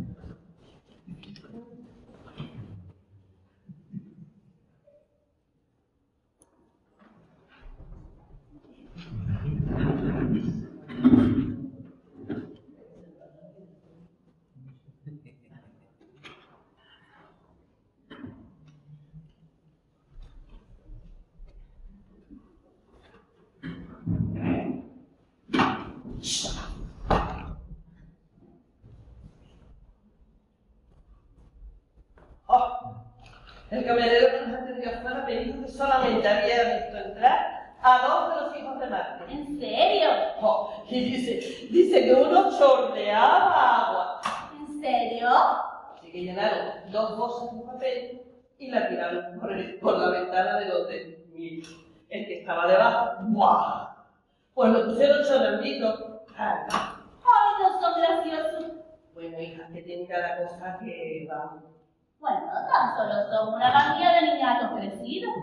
El camarero que nos atendió afuera me dijo que solamente había visto entrar a dos de los hijos de Marte. ¿En serio? Oh, y dice, dice que uno chorreaba agua. ¿En serio? Así que llenaron dos bolsas de papel y la tiraron por, el, por la ventana del hotel. Y el que estaba debajo, ¡buah! Pues lo pusieron chorrandito. Ay, no son graciosos. Bueno, hija, que tiene cada cosa que va. Bueno, tan solo son una pandilla de niñatos crecidos.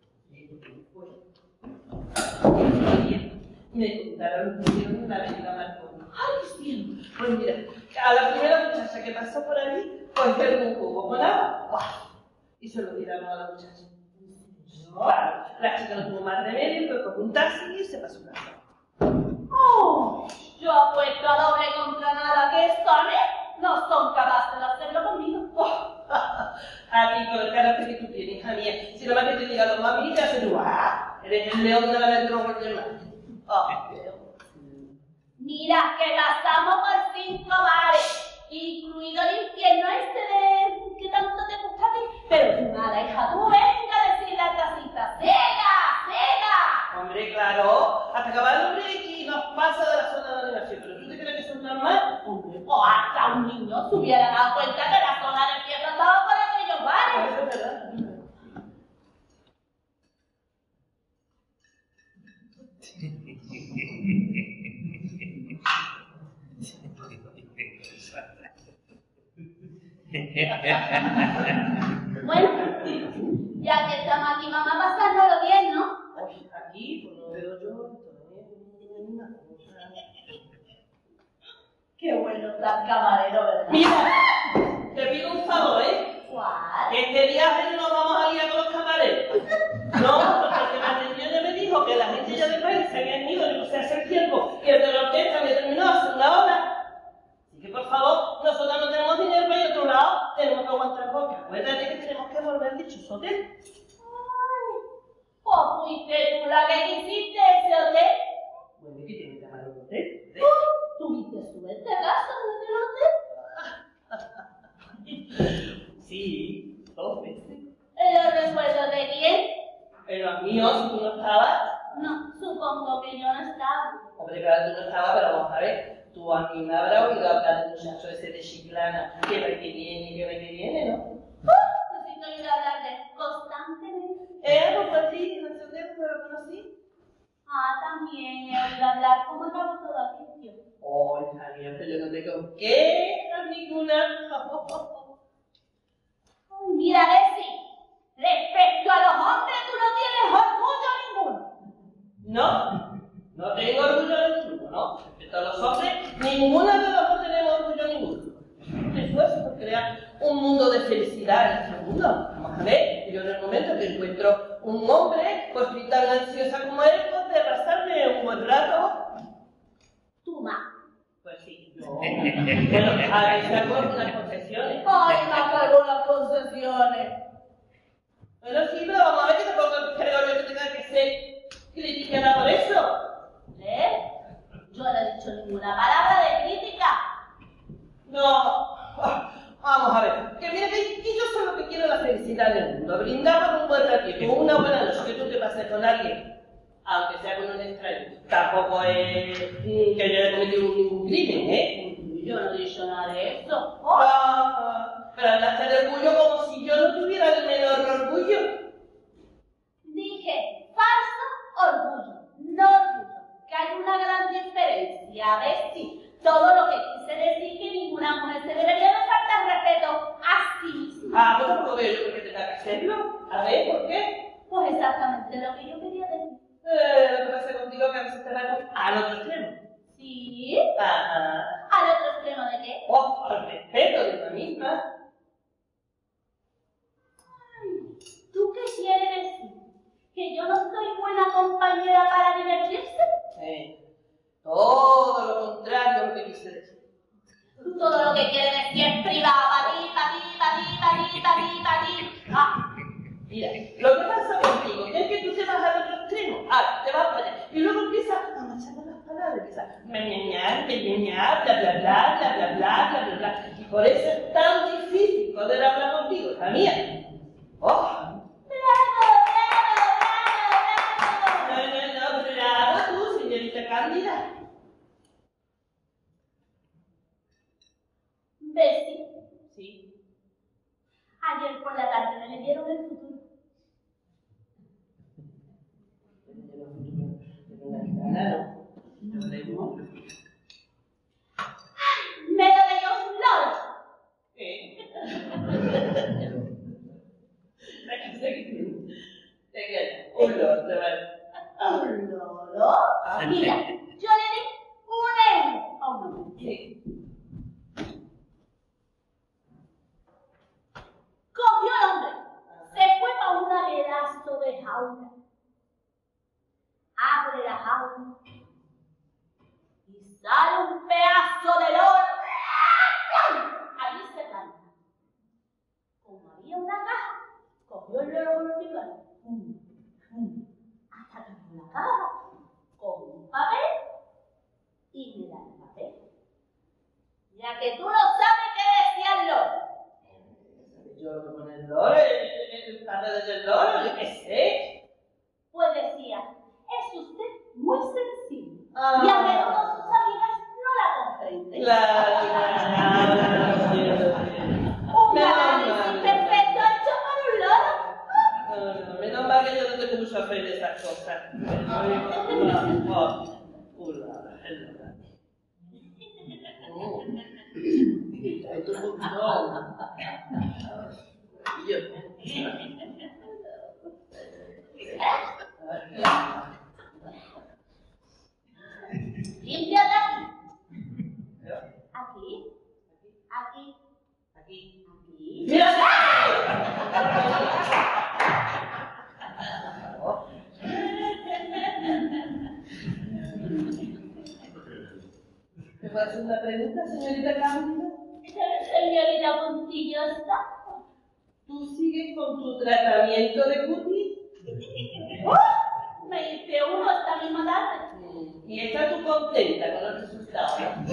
Me contaron que hicieron una avenida Marconi. Ay, sí. Pues mira, a la primera muchacha que pasó por allí, cogieron un cubo con agua, ¡buah! Y se lo tiraron a la muchacha. Bueno, la chica no tuvo más remedio, fue con un taxi y se pasó a casa. Oh, yo apuesto a doble contra nada que estos no son capaces de hacerlo conmigo. Oh. A ti con el carácter que tú tienes, hija mía. Si no más que te diga los mami, te hacen ¡guau! Eres el león de la metrópoli del mar. Oh, mira, que pasamos por cinco bares, incluido el infierno este de que tanto te gusta a ti. Pero nada, hija, tú venga a decirle a esta cita, ¡cega! ¡Cega! Hombre, claro, hasta acabar el break y nos pasa de la zona de animación. ¿Pero tú te crees que eso es normal? Hombre, o hasta un niño se hubiera dado cuenta que la zona de fiesta estaba por aquellos bares. Eso es verdad. Bueno, ya que estamos aquí, vamos a pasárnoslo bien, ¿no? Oye, aquí, pues no veo yo todavía una cosa. Qué bueno está el camarero, ¿verdad? Mira, te pido un favor, ¿eh? ¿Cuál? Que este viaje no nos vamos a liar con los camareros. No, porque el que me atendió ya me dijo que la gente ya de país se habían ido, le puse a hacer tiempo, y el de la orquesta había terminado hace una hora. Así que, por favor, nosotros no tenemos dinero para ir a otro lado, tenemos que aguantar boca. Acuérdate que tenemos que volver dichos. fuiste tú la que quisiste ese hotel. Bueno, ¿y qué tiene de malo el hotel? Uh, ¿Tuviste suerte acaso en el hotel? Sí, dos veces. ¿En los recuerdos de quién? En los míos, si tú no estabas. No, supongo que yo no estaba. Hombre, claro, tú no estabas, pero vamos a ver. Tú a mí me habrás oído hablar del muchacho ese de Chiclana, que ve que viene, que ve que viene, ¿no? Uh, necesito oír hablar de él constantemente. Eh, pues sí, no sé dónde lo conocí. Ah, también he oído hablar cómo acabó todo aquello. Oh, está bien, pero yo no tengo quejas ninguna. Ay, mira, Desi, respecto a los hombres, tú no tienes orgullo ninguno. No, no tengo orgullo ninguno, ¿no? Respecto a los hombres, ninguna de las dos tenemos orgullo ninguno. Esfuerzo por crear un mundo de felicidad en este mundo. Vamos a ver, yo en el momento que encuentro un hombre, pues estoy tan ansiosa como él, pues de pasarme un buen rato. ¿Tú más? Pues sí, yo. Bueno, a veces hago algunas concesiones. Ay, me hago las concesiones. Bueno, sí, pero vamos a ver que tampoco creo yo que tenga que ser criticada por eso. ¿Eh? Yo no he dicho ninguna palabra de crítica. No. Vamos a ver, que mira que, que yo solo que quiero la felicidad del mundo, brindar por un buen ratito, una buena noche, que tú te pases con alguien, aunque sea con un extraño. Tampoco es que yo haya cometido ningún crimen, ¿eh? Yo no he dicho nada de eso. Oh. Ah, pero hablaste de orgullo como si yo no tuviera el menor orgullo. Dije falso orgullo, no orgullo, que hay una gran diferencia. A ver si todo lo que quise decir que ninguna mujer se debería de faltar respeto a sí misma. Ah, pues tampoco veo yo por qué tenga que hacerlo. A ver, ¿por qué? Pues exactamente lo que yo quería decir. Eh, lo que pasa contigo es que a veces te vas al otro extremo. ¿Sí? Ajá. ¿Al otro extremo de qué? Oh, al respeto de la misma. Ay, ¿tú qué quieres decir? ¿Que yo no soy buena compañera para divertirse? Sí. Todo lo contrario a lo que quise decir. Todo lo que quieres decir es privado, para ti, para ti, para ti, para ti, para ti, para ti. Ah. Mira, lo que pasa contigo es que tú te vas al otro extremo, ah, te vas para allá, y luego empiezas a machar las palabras, empiezas meñañar, meñañar, bla bla bla, bla bla bla, bla bla bla, y por eso es tan difícil poder hablar contigo, hija mía. ¡Oh! ¡Bravo, bravo, bravo, bravo! No, no, no, bravo tú, señorita Cándida. Bessie. Sí. Ayer por la tarde me leyeron el futuro. No, no. Me lo leyó un loro. ¿Qué? Un loro, te va. ¿Un loro? Mira, yo le di un euro a un hombre. Sí. Cogió el hombre, se fue para un pedazo de jaula. Abre la jaula y sale un pedazo de loro. Allí se planta. Como había una caja, cogió el loro con los picones. Hasta que abrió la caja con un papel y me da el papel. Ya que tú no sabes qué decía el loro. Yo lo que pone el loro, el padre del loro, yo qué sé. Pues decía, es usted muy sencillo. Ah. Y a menudo sus amigas no la comprenden. Claro, claro. Un análisis perfecto hecho por un loro. No, no, menos mal que yo no tengo mucho fe de esas cosas. Uh, la, el loro. Esto es un no. Yo. Límpiate aquí. Aquí. Aquí. Aquí. Aquí. ¡Mira! ¿Me puede hacer una pregunta, señorita Cándida? Señorita Puntillosa. ¿Tú sigues con tu tratamiento de cutis? ¡Oh! Me contenta con los resultados.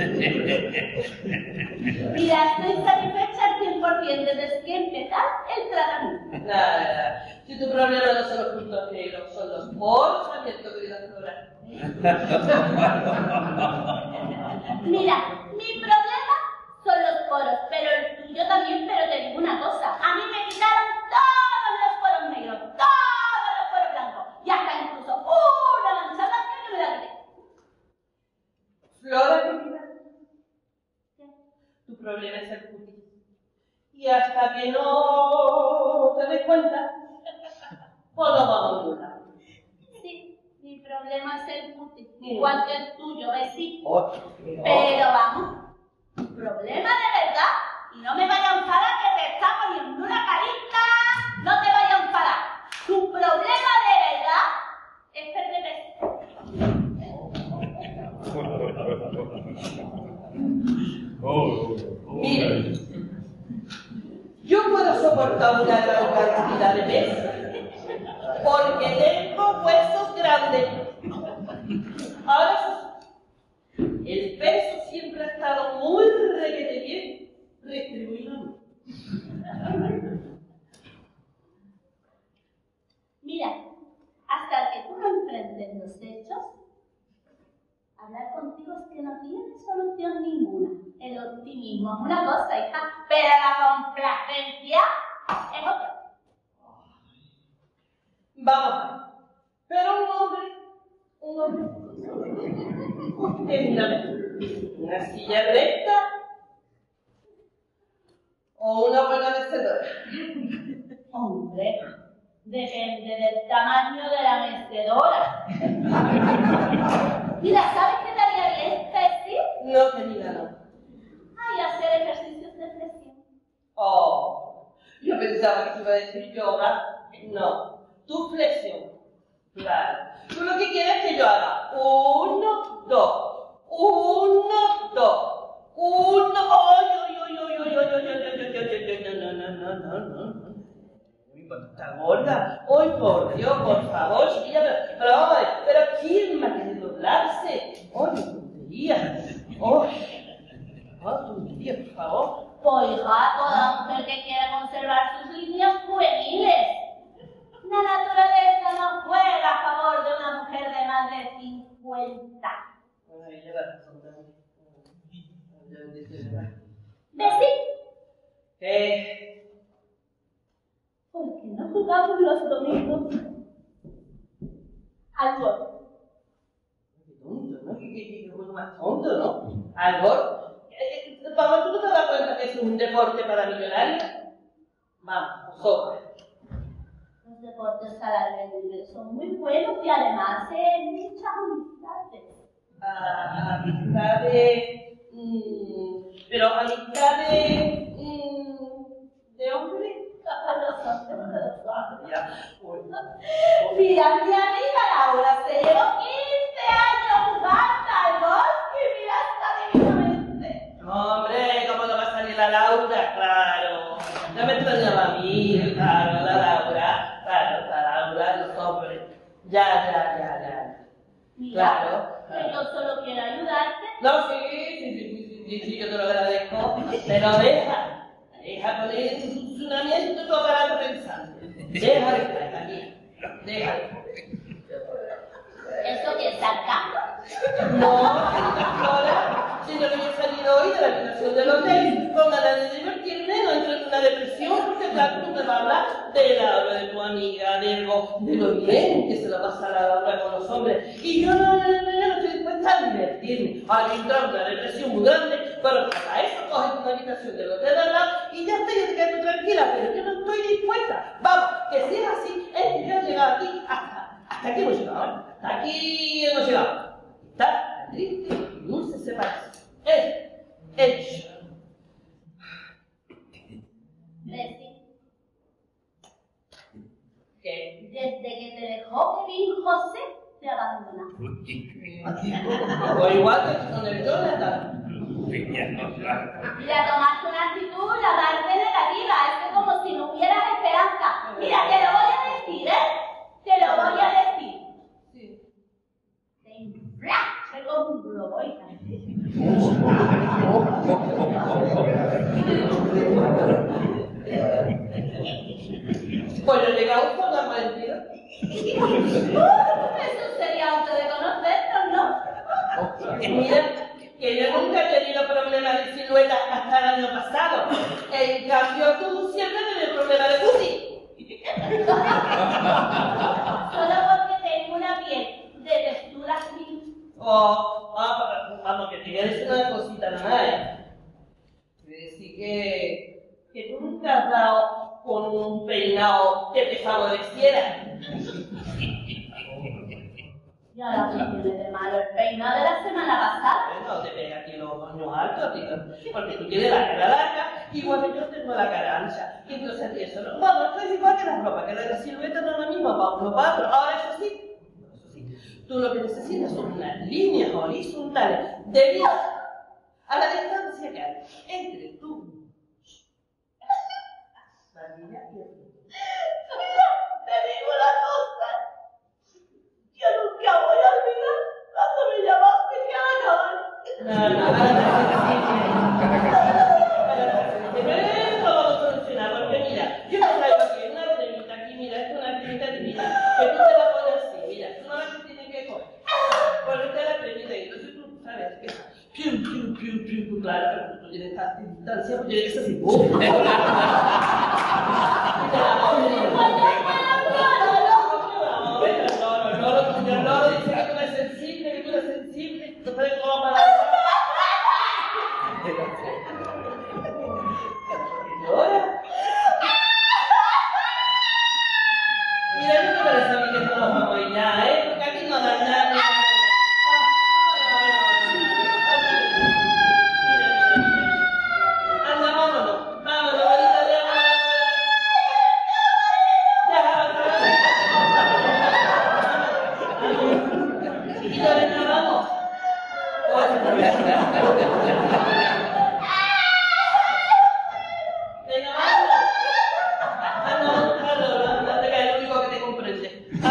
Mira, estoy satisfecha al cien por ciento desde que empezar el tratamiento. Nada, nada. Si tu problema no son los puntos negros, son los poros abiertos de la flora. Mira, mi problema son los poros, pero el tuyo también, pero te digo una cosa. A mí me quitaron todos los poros negros, todos los poros blancos, y hasta incluso una mancha blanca que me la quité. Flora, querida, tu problema es el cutis. Y hasta que no te des cuenta, pues no vamos a ningún lado. Sí, mi problema es el cutis, igual que el tuyo, besito. Oh, pero vamos, problema de verdad. Y no me vaya a enfadar que te está poniendo una carita. No te vaya a enfadar. Tu problema de verdad es perder peso. Mira, yo puedo soportar una gran cantidad de peso porque tengo huesos grandes. Ahora el peso siempre ha estado muy requete bien retribuido. Mira, hasta que tú no enfrentes los hechos, hablar contigo es que no tiene solución ninguna. El optimismo es una cosa, hija, pero la complacencia es otra. Vamos, pero un hombre, un hombre, es una, una silla recta o una buena mecedora. Hombre, depende del tamaño de la mecedora. Mira, ¿sabes qué te haría bien decir? No, querida, no. Ay, hacer ejercicios de flexión. Oh, yo pensaba que te iba a decir yoga. No, tu flexión. Claro. Tú lo que quieres es que yo haga uno, dos, uno, dos, uno, ay, ay, ay, ay, ay, ay, ay, ay, ay, no, no, no, no, no, no. Está gorda. Ay, por Dios, por favor, chiquilla, pero, pero vamos a ver, pero ¿quién va a querer doblarse? Ay, tontería. Ay, tontería, por favor. Pues hija, toda mujer que quiera conservar sus líneas juveniles. La naturaleza no juega a favor de una mujer de más de cincuenta. Ay, ya la razón también. ¿Besí? Eh. ¿Por qué no jugamos los domingos al golf? Qué tonto, ¿no? Qué, qué, qué juego más tonto, ¿no? Al golf. Eh, Pablo, ¿tú no te das cuenta que es un deporte para millonarios? Vamos, nosotros. Los deportes al aire libre son muy buenos y además hay muchas amistades. Ah, amistades. Mmm, pero amistades. Mmm, ¿de hombre? Mira, mi amiga Laura se llevó quince años jugando al golf y mira, está divinamente. Hombre, ¿cómo no va a salir la Laura? Claro. Ya me extrañaba a mí, claro, la Laura. Claro, la Laura, los hombres. Ya, ya, ya, ya. Mira, claro. que yo solo quiero ayudarte. No, sí, sí, sí, sí, sí, sí, yo te lo agradezco. Pero deja. Deja poner en funcionamiento tu aparato pensante. Deja de estar aquí. Deja de estar. ¿Eso que es sarcasmo? No, ahora, sino que yo he salido hoy de la habitación del hotel con ganas de divertirme, no entro en una depresión, porque claro, tú me vas a hablar de Laura, de tu amiga, de lo, de lo bien que se la pasa la Laura con los hombres. Y yo no, no, no, yo no estoy dispuesta a divertirme. Ahora que entrar en una depresión muy grande, pero para eso coges una habitación del hotel de al lado y ya está, yo te quedo tranquila, pero yo no estoy dispuesta. Vamos, que si es así, es que yo he llegado aquí hasta, hasta aquí hemos llegado, ¿eh? Hasta aquí hemos llegado. Está triste y dulce se parece. Es hecho. Bessie, ¿Qué? desde que te dejó Kevin José, te abandona. O igual que con el Jonathan. Mira, tomaste una actitud, la parte negativa, es que como si no hubiera esperanza. Mira, te lo voy a decir, ¿eh? Te lo voy a decir. Sí. Te inflaste como un globo. Pues yo llegamos con la mentira. Eso sería antes de conocernos, ¿no? Mira, que yo nunca he tenido problemas de silueta hasta el año pasado. En cambio, tú siempre tienes problemas de pussy. Solo porque tengo una piel de textura así. Oh, ah, vamos, que te voy a decir una cosita nada más. Te voy a decir que, que tú nunca has dado con un peinado que te favoreciera. Y ahora, ¿qué tiene de malo el peinado de la semana pasada? No te pega aquí los moños altos, tío, porque tú tienes la cara larga, igual que yo tengo la cara ancha. Y entonces eso, ¿no? Bueno, esto es igual que la ropa, que la silueta no es la misma para uno para otro. Ahora, eso sí, eso sí, tú lo que necesitas son unas líneas horizontales debido a la distancia que hay entre tú, la línea y el fruto. Te digo una cosa. Yo nunca voy a olvidar cuando me llamaste Caracol. No, no, no, no, no, vamos a solucionar, porque mira, yo te traigo aquí una cremita, aquí, mira, esta es una cremita divina, que tú te la pones así, mira, tú no ves que tienes que coger, ponerte la cremita y entonces tú sabes que piu, piu, piu, piu, claro, pero tú tienes tanta distancia, pues tienes que ser así, ¡bum! Y te la pones. El loro dice que tú eres sensible, que tú eres sensible, tú puedes tomar para la llora. Mira, no te parece a mí que esto nos vamos a ir ya, ¿eh? Porque aquí no da nada. Anda, vámonos, vámonos, bonita de amor. Chiquito, venga, vamos. Venga, vamos. Anda, anda, anda, que es lo único que te comprende.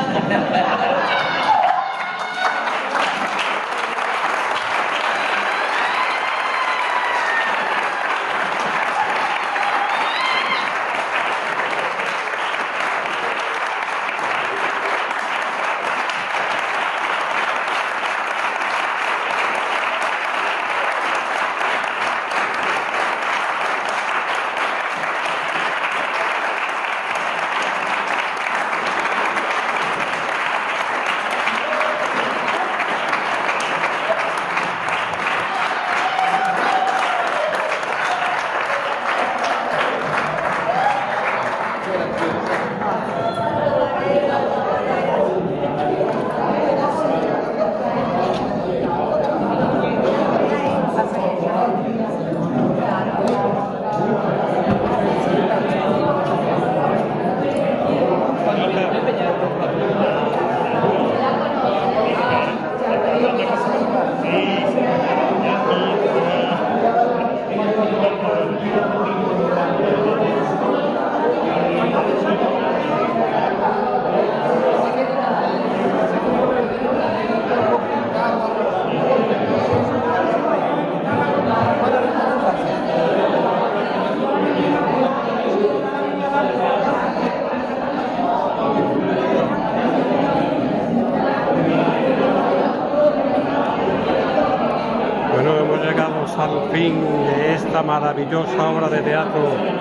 Al fin de esta maravillosa obra de teatro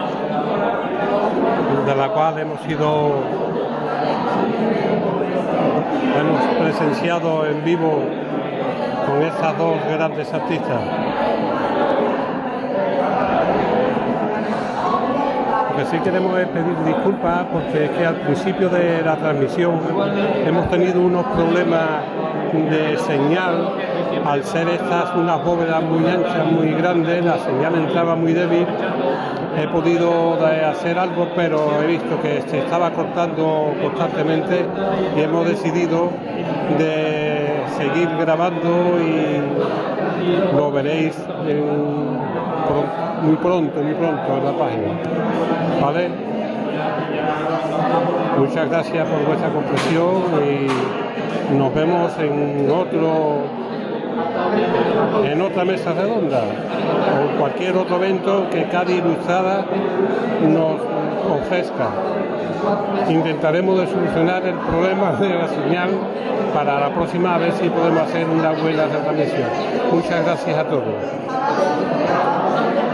de la cual hemos sido hemos presenciado en vivo con estas dos grandes artistas. Lo que sí queremos es pedir disculpas porque es que al principio de la transmisión hemos tenido unos problemas de señal. Al ser estas unas bóvedas muy anchas, muy grandes, la señal entraba muy débil. He podido hacer algo, pero he visto que se estaba cortando constantemente y hemos decidido de seguir grabando y lo veréis en, muy pronto, muy pronto en la página. ¿Vale? Muchas gracias por vuestra comprensión y nos vemos en otro en otra mesa redonda o cualquier otro evento que Cádiz Ilustrada nos ofrezca. Intentaremos de solucionar el problema de la señal para la próxima, a ver si podemos hacer una buena retransmisión. Muchas gracias a todos.